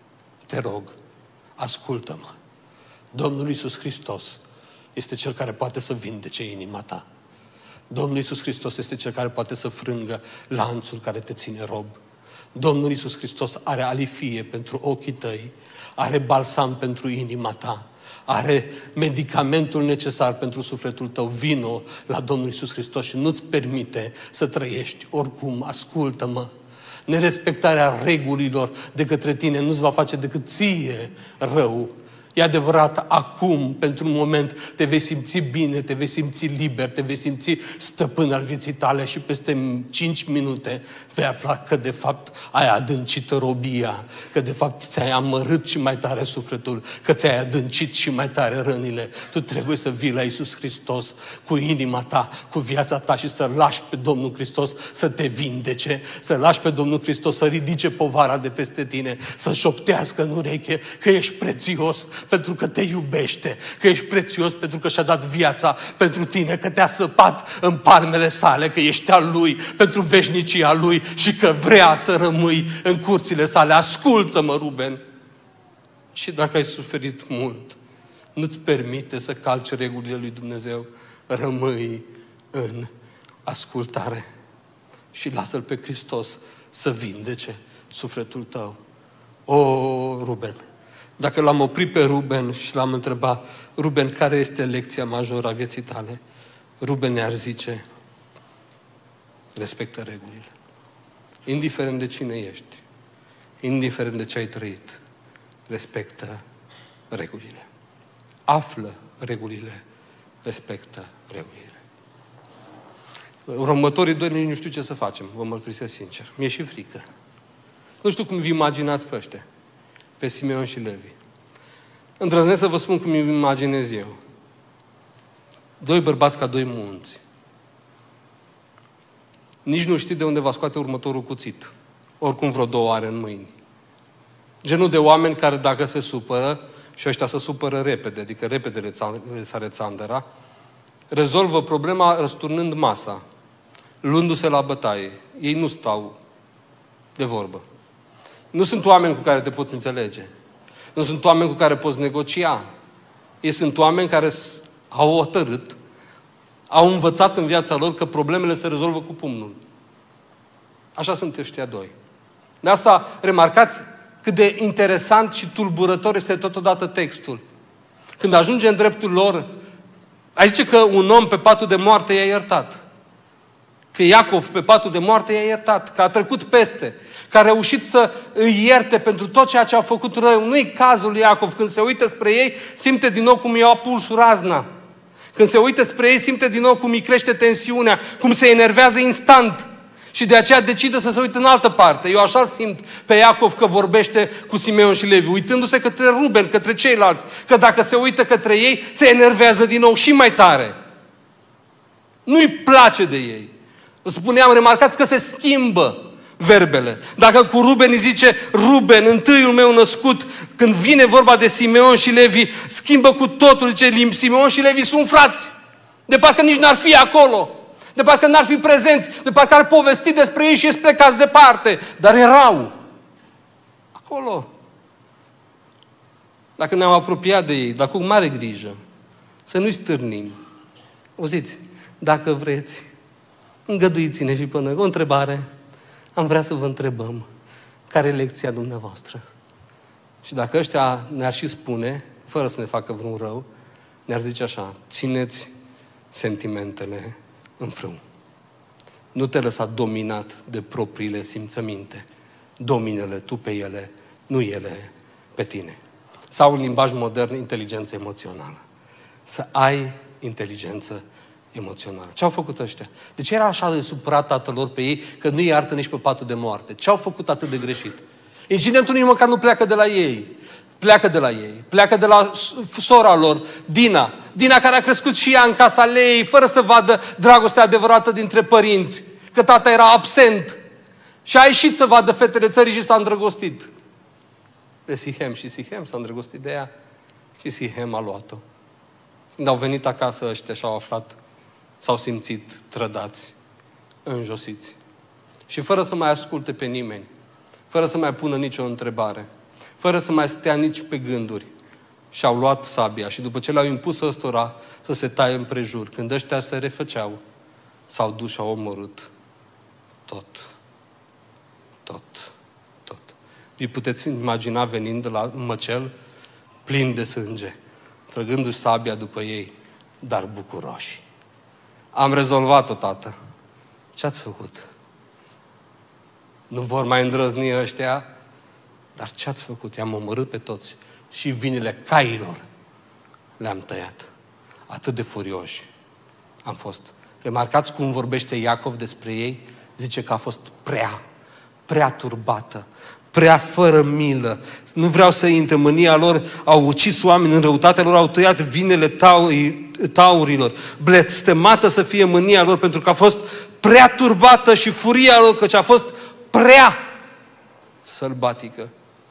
Speaker 1: Te rog, ascultă-mă. Domnul Iisus Hristos este Cel care poate să vindece inima ta. Domnul Iisus Hristos este Cel care poate să frângă lanțul care te ține rob. Domnul Iisus Hristos are alifie pentru ochii tăi, are balsam pentru inima ta, are medicamentul necesar pentru sufletul tău. Vino la Domnul Iisus Hristos și nu-ți permite să trăiești oricum. Ascultă-mă. Nerespectarea regulilor de către tine nu-ți va face decât ție rău. E adevărat, acum, pentru un moment, te vei simți bine, te vei simți liber, te vei simți stăpân al vieții tale și peste cinci minute vei afla că, de fapt, ai adâncit robia, că, de fapt, ți-ai amărât și mai tare sufletul, că ți-ai adâncit și mai tare rănile. Tu trebuie să vii la Iisus Hristos cu inima ta, cu viața ta și să lași pe Domnul Hristos să te vindece, să lași pe Domnul Hristos să ridice povara de peste tine, să șoptească în ureche că ești prețios, pentru că te iubește, că ești prețios pentru că și-a dat viața pentru tine, că te-a săpat în palmele sale, că ești al Lui, pentru veșnicia Lui și că vrea să rămâi în curțile sale. Ascultă-mă, Ruben! Și dacă ai suferit mult, nu-ți permite să calci regulile lui Dumnezeu, rămâi în ascultare și lasă-L pe Hristos să vindece sufletul tău. O, Ruben! Dacă l-am oprit pe Ruben și l-am întrebat, Ruben, care este lecția majoră a vieții tale? Ruben ne-ar zice, respectă regulile. Indiferent de cine ești, indiferent de ce ai trăit, respectă regulile. Află regulile, respectă regulile. Următorii doi nici nu știu ce să facem, vă mărturisesc sincer. Mi-e și frică. Nu știu cum vi imaginați pe ăștia, pe Simeon și Levi. Îndrăznesc să vă spun cum îmi imaginez eu. Doi bărbați ca doi munți. Nici nu știi de unde va scoate următorul cuțit. Oricum vreo două are în mâini. Genul de oameni care dacă se supără, și ăștia se supără repede, adică repede le sare țandăra, rezolvă problema răsturnând masa, luându-se la bătaie. Ei nu stau de vorbă. Nu sunt oameni cu care te poți înțelege. Nu sunt oameni cu care poți negocia. Ei sunt oameni care au hotărât, au învățat în viața lor că problemele se rezolvă cu pumnul. Așa sunt ăștia doi. De asta remarcați cât de interesant și tulburător este totodată textul. Când ajunge în dreptul lor, aici zice că un om pe patul de moarte i-a iertat. Că Iacov pe patul de moarte i-a iertat, că a trecut peste, că a reușit să îi ierte pentru tot ceea ce a făcut rău. Nu-i cazul lui Iacov. Când se uită spre ei, simte din nou cum i-a pulsul razna. Când se uită spre ei, simte din nou cum îi crește tensiunea, cum se enervează instant. Și de aceea decide să se uite în altă parte. Eu așa simt pe Iacov că vorbește cu Simeon și Levi, uitându-se către Ruben, către ceilalți, că dacă se uită către ei, se enervează din nou și mai tare. Nu-i place de ei. Spuneam, remarcați că se schimbă verbele. Dacă cu Ruben îi zice, Ruben, întâiul meu născut, când vine vorba de Simeon și Levi, schimbă cu totul, zice, Simeon și Levi sunt frați. De parcă nici n-ar fi acolo. De parcă n-ar fi prezenți. De parcă ar povesti despre ei și ești plecați departe. Dar erau acolo. Dacă ne-am apropiat de ei, dar cu mare grijă, să nu-i stârnim. Auziți, dacă vreți, îngăduiți-ne și până o întrebare. Am vrea să vă întrebăm care e lecția dumneavoastră. Și dacă ăștia ne-ar și spune, fără să ne facă vreun rău, ne-ar zice așa, țineți sentimentele în frâu. Nu te lăsa dominat de propriile simțăminte. Domină-le tu pe ele, nu ele pe tine. Sau în limbaj modern, inteligență emoțională. Să ai inteligență emoțională. Ce au făcut ăștia? De ce era așa de supărat tatăl lor pe ei că nu-i iartă nici pe patul de moarte? Ce au făcut atât de greșit? Incidentul nici măcar nu pleacă de la ei. Pleacă de la ei. Pleacă de la sora lor, Dina. Dina care a crescut și ea în casa ei, fără să vadă dragostea adevărată dintre părinți. Că tata era absent. Și a ieșit să vadă fetele țării și s-a îndrăgostit de Sihem. Și Sihem s-a îndrăgostit de ea. Și Sihem a luat-o. Când au venit acasă ăștia și au aflat, s-au simțit trădați, înjosiți. Și fără să mai asculte pe nimeni, fără să mai pună nicio întrebare, fără să mai stea nici pe gânduri, și-au luat sabia și după ce le-au impus ăstora să se taie împrejur, când ăștia se refăceau, s-au dus și au omorât tot. Tot. Tot. Vi puteți imagina venind de la măcel plin de sânge, trăgându-și sabia după ei, dar bucuroși. Am rezolvat-o, tată. Ce ați făcut? Nu vor mai îndrăzni ăștia, dar ce ați făcut? I-am omorât pe toți și vinile cailor le-am tăiat. Atât de furioși am fost. Remarcați cum vorbește Iacov despre ei? Zice că a fost prea, prea turbată, prea fără milă. Nu vreau să intre mânia lor, au ucis oameni, în răutatea lor au tăiat vinele taurilor. Blestemată să fie mânia lor, pentru că a fost prea turbată și furia lor, căci a fost prea sălbatică.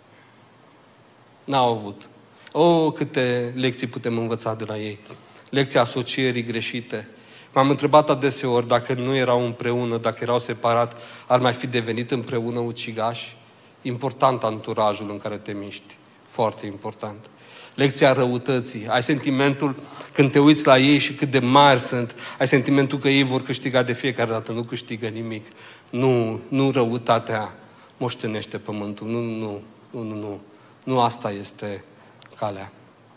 Speaker 1: N-au avut. O, câte lecții putem învăța de la ei. Lecția asocierii greșite. M-am întrebat adeseori dacă nu erau împreună, dacă erau separat, ar mai fi devenit împreună ucigași? Important anturajul în care te miști. Foarte important. Lecția răutății. Ai sentimentul, când te uiți la ei și cât de mari sunt, ai sentimentul că ei vor câștiga de fiecare dată, nu câștigă nimic. Nu, nu răutatea moștenește pământul. Nu, nu, nu, nu, nu. Nu asta este calea.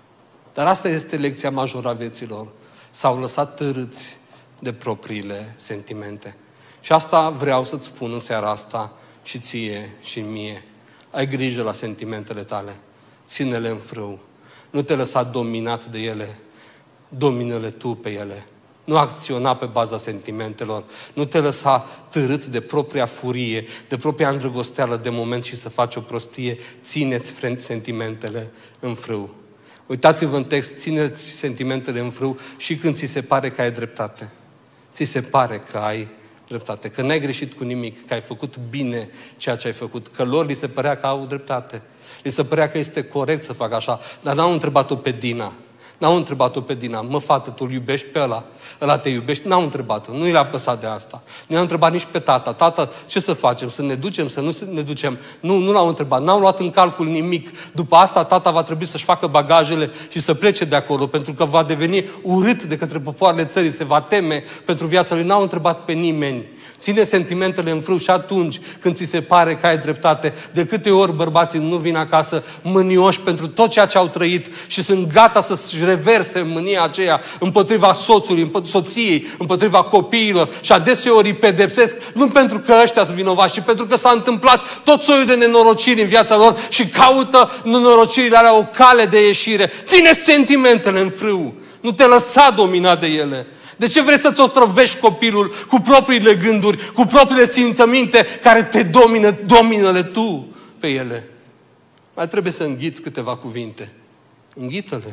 Speaker 1: Dar asta este lecția majoră a vieților. S-au lăsat târâți de propriile sentimente. Și asta vreau să-ți spun în seara asta și ție și mie. Ai grijă la sentimentele tale. Ține-le în frâu. Nu te lăsa dominat de ele. Domină-le tu pe ele. Nu acționa pe baza sentimentelor. Nu te lăsa târât de propria furie, de propria îndrăgosteală de moment și să faci o prostie. Țineți sentimentele în frâu. Uitați-vă în text, țineți sentimentele în frâu și când ți se pare că ai dreptate. Ți se pare că ai dreptate, că n-ai greșit cu nimic, că ai făcut bine ceea ce ai făcut, că lor li se părea că au dreptate. Li se părea că este corect să facă așa, dar n-au întrebat-o pe Dina. N-au întrebat-o pe Dina, mă, fată, tu îl iubești pe ăla? Ăla te iubești? N-au întrebat-o, nu i-a păsat de asta. Nu i-a întrebat nici pe tata. Tata, ce să facem? Să ne ducem? Să nu ne ducem? Nu, nu l-au întrebat, n-au luat în calcul nimic. După asta, tata va trebui să-și facă bagajele și să plece de acolo, pentru că va deveni urât de către popoarele țării, se va teme pentru viața lui. N-au întrebat pe nimeni. Ține sentimentele în frâu și atunci când ți se pare că ai dreptate. De câte ori bărbații nu vin acasă mânioși pentru tot ceea ce au trăit și sunt gata să-și reverse mânia aceea împotriva soțului, împotriva soției, împotriva copiilor și adeseori îi pedepsesc, nu pentru că ăștia sunt vinovați, ci pentru că s-a întâmplat tot soiul de nenorociri în viața lor și caută nenorocirile alea o cale de ieșire. Ține sentimentele în frâu. Nu te lăsa dominat de ele. De ce vrei să-ți otrăvești copilul cu propriile gânduri, cu propriile simțăminte care te domină? Domină-le tu pe ele. Mai trebuie să înghiți câteva cuvinte. Înghită-le.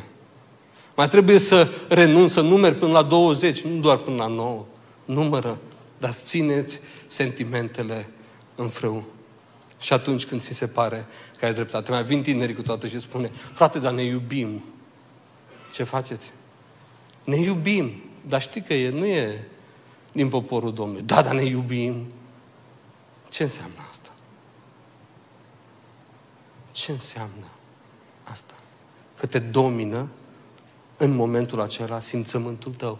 Speaker 1: Mai trebuie să renunți, să numeri până la douăzeci, nu doar până la nouă. Numără, dar țineți sentimentele în frâu. Și atunci când ți se pare că ai dreptate, mai vin tinerii cu toată și spune, frate, dar ne iubim. Ce faceți? Ne iubim. Dar știi că e, nu e din poporul Domnului. Da, dar ne iubim. Ce înseamnă asta? Ce înseamnă asta? Că te domină în momentul acela simțământul tău.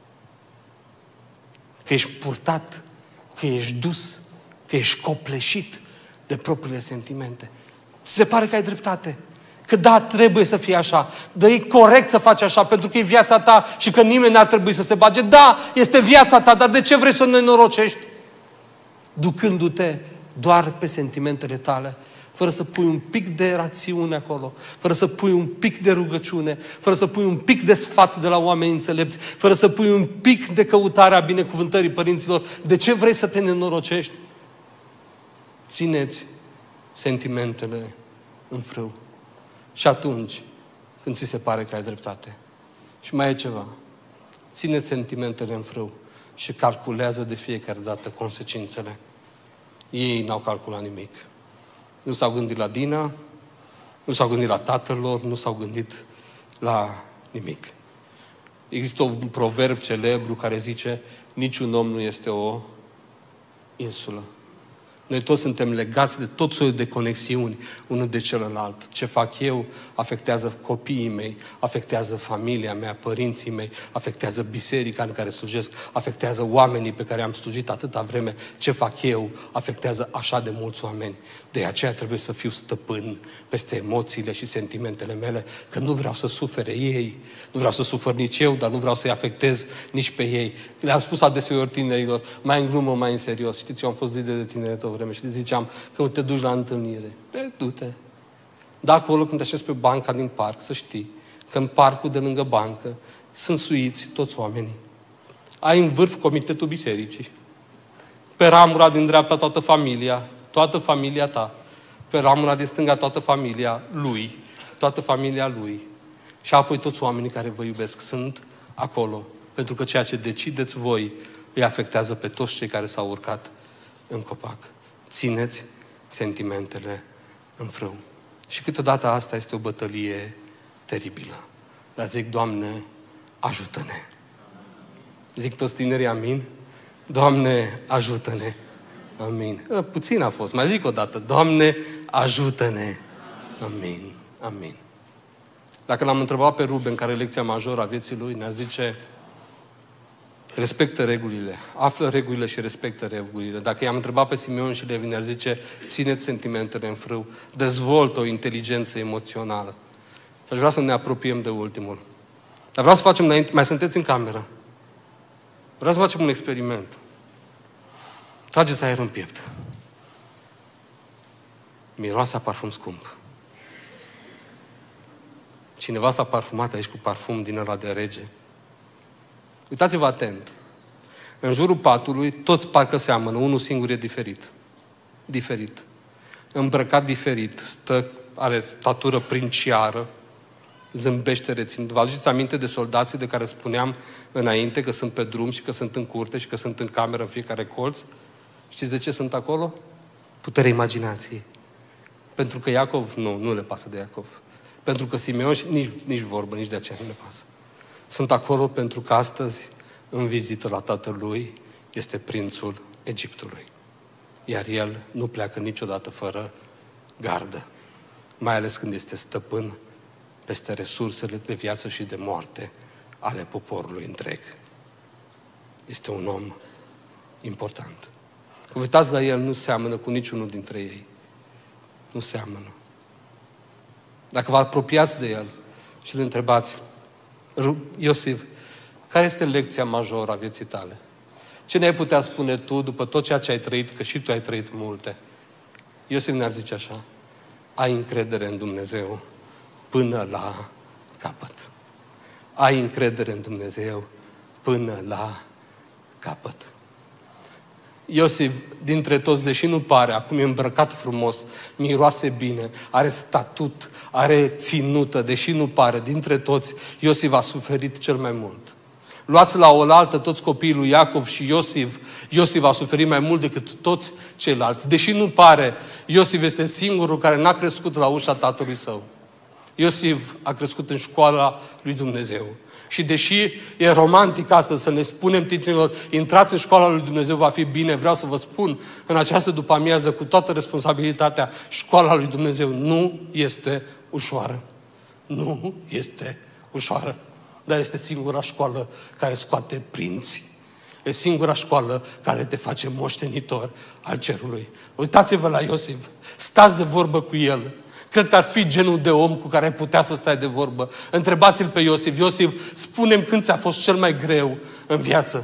Speaker 1: Că ești purtat, că ești dus, că ești copleșit de propriile sentimente. Ți se pare că ai dreptate. Că da, trebuie să fie așa. Dar e corect să faci așa, pentru că e viața ta și că nimeni n-ar trebui să se bage. Da, este viața ta, dar de ce vrei să ne norocești? ducându-te doar pe sentimentele tale, fără să pui un pic de rațiune acolo, fără să pui un pic de rugăciune, fără să pui un pic de sfat de la oameni înțelepți, fără să pui un pic de căutare a binecuvântării părinților. De ce vrei să te nenorocești? Țineți sentimentele în frâu. Și atunci, când ți se pare că ai dreptate. Și mai e ceva. Ține-ți sentimentele în frâu și calculează de fiecare dată consecințele. Ei n-au calculat nimic. Nu s-au gândit la Dina, nu s-au gândit la tatăl lor, nu s-au gândit la nimic. Există un proverb celebru care zice: niciun om nu este o insulă. Noi toți suntem legați de tot soiul de conexiuni unul de celălalt. Ce fac eu afectează copiii mei, afectează familia mea, părinții mei, afectează biserica în care slujesc, afectează oamenii pe care am slujit atâta vreme. Ce fac eu afectează așa de mulți oameni. De aceea trebuie să fiu stăpân peste emoțiile și sentimentele mele, că nu vreau să sufere ei, nu vreau să sufăr nici eu, dar nu vreau să-i afectez nici pe ei. Le-am spus adeseori tinerilor, mai în glumă, mai în serios. Știți, eu am fost lider de tineret o vreme și le ziceam că te duci la întâlnire. Pe, du-te. Da, acolo când te așezi pe banca din parc, să știi că în parcul de lângă bancă sunt suiți toți oamenii. Ai în vârf comitetul bisericii. Pe ramura din dreapta toată familia, toată familia ta. Pe ramura din stânga toată familia lui, toată familia lui. Și apoi toți oamenii care vă iubesc sunt acolo. Pentru că ceea ce decideți voi îi afectează pe toți cei care s-au urcat în copac. Țineți sentimentele în frâu. Și câteodată asta este o bătălie teribilă. Dar zic, Doamne, ajută-ne. Zic toți tinerii, amin? Doamne, ajută-ne. Amin. Puțin a fost, mai zic o dată. Doamne, ajută-ne. Amin. Amin. Dacă l-am întrebat pe Ruben, care e lecția majoră a vieții lui, ne-a zice: respectă regulile. Află regulile și respectă regulile. Dacă i-am întrebat pe Simeon și Levi, ne-ar zice: țineți sentimentele în frâu. Dezvoltă o inteligență emoțională. Aș vrea să ne apropiem de ultimul. Dar vreau să facem înainte. Mai sunteți în cameră? Vreau să facem un experiment. Trageți aer în piept. Miroase a parfum scump. Cineva s-a parfumat aici cu parfum din ăla de rege. Uitați-vă atent. În jurul patului, toți parcă seamănă. Unul singur e diferit. Diferit. Îmbrăcat diferit. Stă, are statură princiară. Zâmbește reținut. Vă aduceți aminte de soldații de care spuneam înainte că sunt pe drum și că sunt în curte și că sunt în cameră în fiecare colț? Știți de ce sunt acolo? Puterea imaginației. Pentru că Iacov, nu, nu le pasă de Iacov. Pentru că Simeon, nici, nici vorbă, nici de aceea nu le pasă. Sunt acolo pentru că astăzi, în vizită la tatăl lui, este prințul Egiptului. Iar el nu pleacă niciodată fără gardă. Mai ales când este stăpân peste resursele de viață și de moarte ale poporului întreg. Este un om important. Când uitați la el, nu seamănă cu niciunul dintre ei. Nu seamănă. Dacă vă apropiați de el și îl întrebați: Iosif, care este lecția majoră a vieții tale? Ce ne-ai putea spune tu după tot ceea ce ai trăit, că și tu ai trăit multe? Iosif ne-ar zice așa: ai încredere în Dumnezeu până la capăt. Ai încredere în Dumnezeu până la capăt. Iosif, dintre toți, deși nu pare, acum e îmbrăcat frumos, miroase bine, are statut, are ținută, deși nu pare, dintre toți, Iosif a suferit cel mai mult. Luați la oaltă toți copiii lui Iacov și Iosif, Iosif a suferit mai mult decât toți ceilalți. Deși nu pare, Iosif este singurul care n-a crescut la ușa tatălui său. Iosif a crescut în școala lui Dumnezeu. Și deși e romantic astăzi să ne spunem tinerilor: intrați în școala lui Dumnezeu, va fi bine, vreau să vă spun în această după-amiază cu toată responsabilitatea, școala lui Dumnezeu nu este ușoară. Nu este ușoară. Dar este singura școală care scoate prinți. E singura școală care te face moștenitor al cerului. Uitați-vă la Iosif. Stați de vorbă cu el. Cred că ar fi genul de om cu care ai putea să stai de vorbă. Întrebați-l pe Iosif: Iosif, spune-mi când ți-a fost cel mai greu în viață.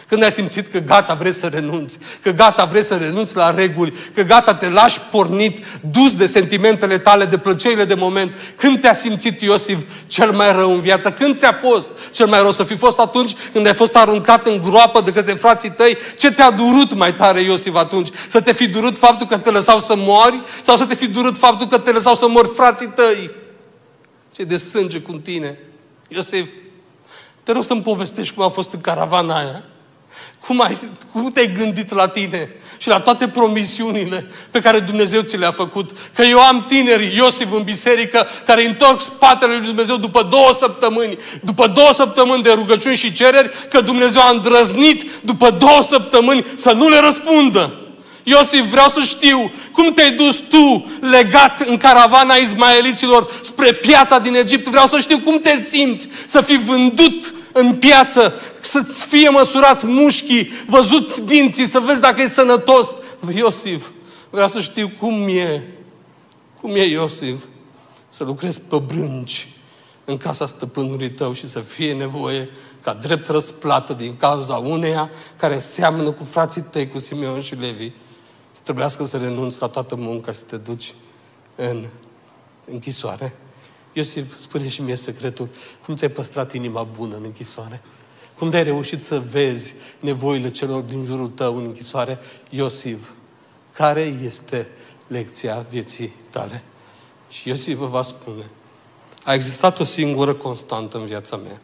Speaker 1: Când ai simțit că gata vrei să renunți, că gata vrei să renunți la reguli, că gata te lași pornit, dus de sentimentele tale, de plăcerile de moment. Când te-a simțit, Iosif, cel mai rău în viață? Când ți-a fost cel mai rău? Să fi fost atunci când ai fost aruncat în groapă de către frații tăi? Ce te-a durut mai tare, Iosif, atunci? Să te fi durut faptul că te lăsau să mori? Sau să te fi durut faptul că te lăsau să mori frații tăi? Ce de sânge cu tine. Iosif, te rog să-mi povestești cum a fost în caravana aia. Cum, ai, cum te-ai gândit la tine și la toate promisiunile pe care Dumnezeu ți le-a făcut. Că eu am tineri, Iosif, în biserică, care întorc spatele lui Dumnezeu după două săptămâni. După două săptămâni de rugăciuni și cereri, că Dumnezeu a îndrăznit după două săptămâni să nu le răspundă. Iosif, vreau să știu cum te-ai dus tu legat în caravana ismaeliților spre piața din Egipt. Vreau să știu cum te simți să fii vândut în piață, să-ți fie măsurați mușchii, văzuți dinții, să vezi dacă e sănătos. Iosif, vreau să știu cum e, cum e, Iosif, să lucrezi pe brânci în casa stăpânului tău și să fie nevoie ca drept răsplată din cauza uneia care seamănă cu frații tăi, cu Simeon și Levi, să trebuiască să renunți la toată munca și să te duci în închisoare. Iosif, spune și mie secretul. Cum ți-ai păstrat inima bună în închisoare? Cum de-ai reușit să vezi nevoile celor din jurul tău în închisoare? Iosif, care este lecția vieții tale? Și Iosif vă va spune. A existat o singură constantă în viața mea.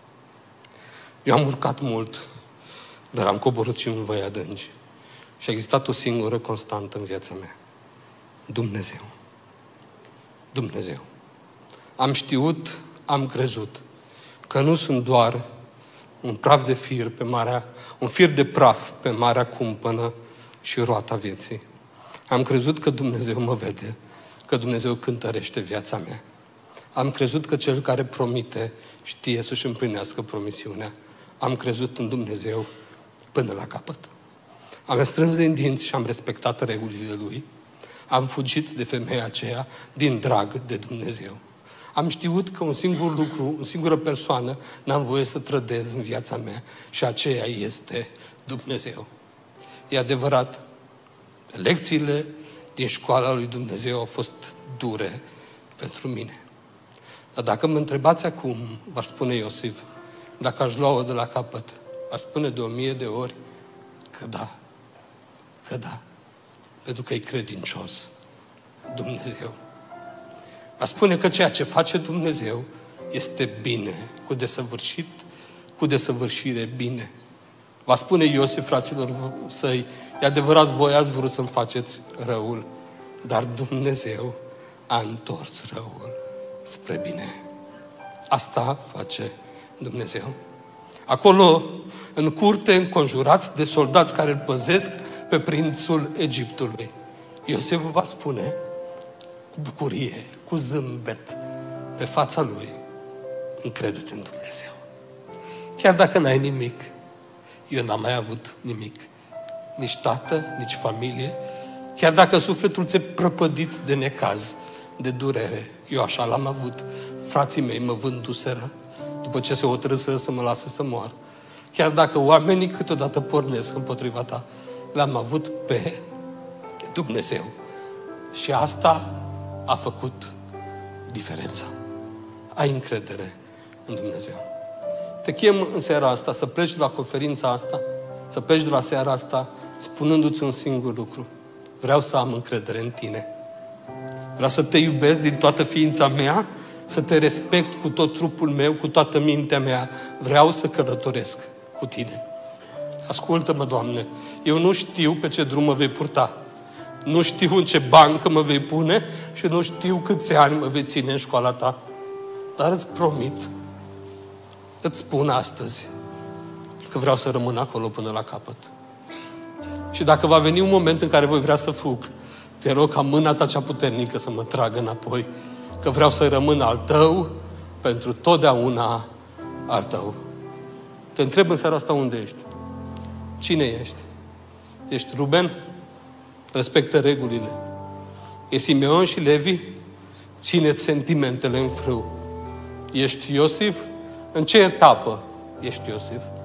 Speaker 1: Eu am urcat mult, dar am coborât și în văi adânci. Și a existat o singură constantă în viața mea. Dumnezeu. Dumnezeu. Am știut, am crezut că nu sunt doar un praf de fir pe marea, un fir de praf pe marea cumpănă și roata vieții. Am crezut că Dumnezeu mă vede, că Dumnezeu cântărește viața mea. Am crezut că Cel care promite știe să-și împlinească promisiunea. Am crezut în Dumnezeu până la capăt. Am strâns din dinți și am respectat regulile Lui. Am fugit de femeia aceea din drag de Dumnezeu. Am știut că un singur lucru, o singură persoană n-am voie să trădez în viața mea și aceea este Dumnezeu. E adevărat, lecțiile din școala lui Dumnezeu au fost dure pentru mine. Dar dacă mă întrebați acum, v-aș spune Iosif, dacă aș lua-o de la capăt, aș spune de o mie de ori că da, că da, pentru că e credincios Dumnezeu. Aș spune că ceea ce face Dumnezeu este bine, cu desăvârșit, cu desăvârșire bine. Va spune Iosif fraților săi, e adevărat, voi ați vrut să-mi faceți răul, dar Dumnezeu a întors răul spre bine. Asta face Dumnezeu. Acolo, în curte, înconjurați de soldați care îl păzesc pe prințul Egiptului. Iosif va spune cu bucurie, cu zâmbet pe fața lui, încrede-te în Dumnezeu. Chiar dacă n-ai nimic, eu n-am mai avut nimic. Nici tată, nici familie. Chiar dacă sufletul ți-e prăpădit de necaz, de durere, eu așa l-am avut. Frații mei mă vânduseră după ce se hotărâseră să mă lasă să moar. Chiar dacă oamenii câteodată pornesc împotriva ta, l-am avut pe Dumnezeu. Și asta a făcut diferența. Ai încredere în Dumnezeu. Te chem în seara asta să pleci de la conferința asta, să pleci de la seara asta spunându-ți un singur lucru. Vreau să am încredere în tine. Vreau să te iubesc din toată ființa mea, să te respect cu tot trupul meu, cu toată mintea mea. Vreau să călătoresc cu tine. Ascultă-mă, Doamne, eu nu știu pe ce drum mă vei purta. Nu știu în ce bancă mă vei pune și nu știu câți ani mă vei ține în școala ta. Dar îți promit, îți spun astăzi că vreau să rămân acolo până la capăt. Și dacă va veni un moment în care voi vrea să fug, te rog ca mâna ta cea puternică să mă tragă înapoi, că vreau să rămân al tău pentru totdeauna al tău. Te întreb în seara asta unde ești. Cine ești? Ești Ruben? Respectă regulile. E Simeon și Levi? Ține-ți sentimentele în frâu. Ești Iosif? În ce etapă ești Iosif?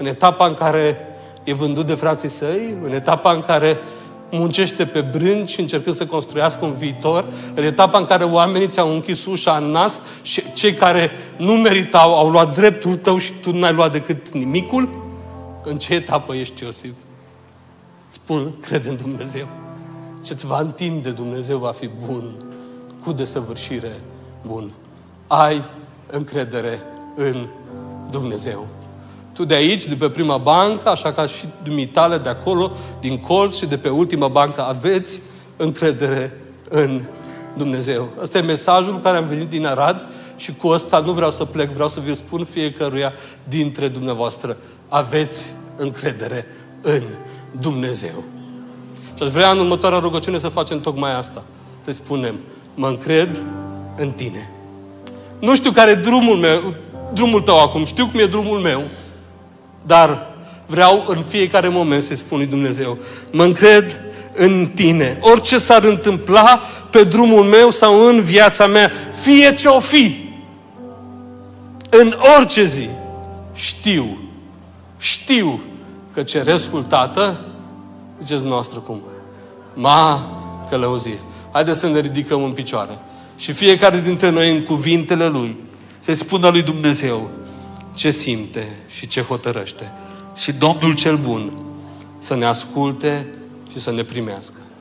Speaker 1: în etapa în care e vândut de frații săi, în etapa în care muncește pe brânci încercând să construiască un viitor, în etapa în care oamenii ți-au închis ușa în nas și cei care nu meritau au luat dreptul tău și tu n-ai luat decât nimicul? În ce etapă ești, Iosif? Spun, crede în Dumnezeu. Ce-ți va întinde Dumnezeu va fi bun, cu desăvârșire bun. Ai încredere în Dumnezeu. Tu de aici, de pe prima bancă, așa ca și dumitale de acolo, din colț și de pe ultima bancă, aveți încredere în Dumnezeu. Ăsta e mesajul care am venit din Arad și cu ăsta nu vreau să plec, vreau să vi-l spun fiecăruia dintre dumneavoastră. Aveți încredere în Dumnezeu. Și aș vrea în următoarea rugăciune să facem tocmai asta. Să spunem, mă încred în tine. Nu știu care e drumul meu, drumul tău acum, știu cum e drumul meu, dar vreau în fiecare moment să-i spun lui Dumnezeu, mă încred în tine. Orice s-ar întâmpla pe drumul meu sau în viața mea, fie ce-o fi, în orice zi, știu, știu că Cerescul Tată, ziceți noastră cum, m-a călăuzit. Haideți să ne ridicăm în picioare. Și fiecare dintre noi în cuvintele Lui să-i spună lui Dumnezeu ce simte și ce hotărăște. Și Domnul cel bun să ne asculte și să ne primească.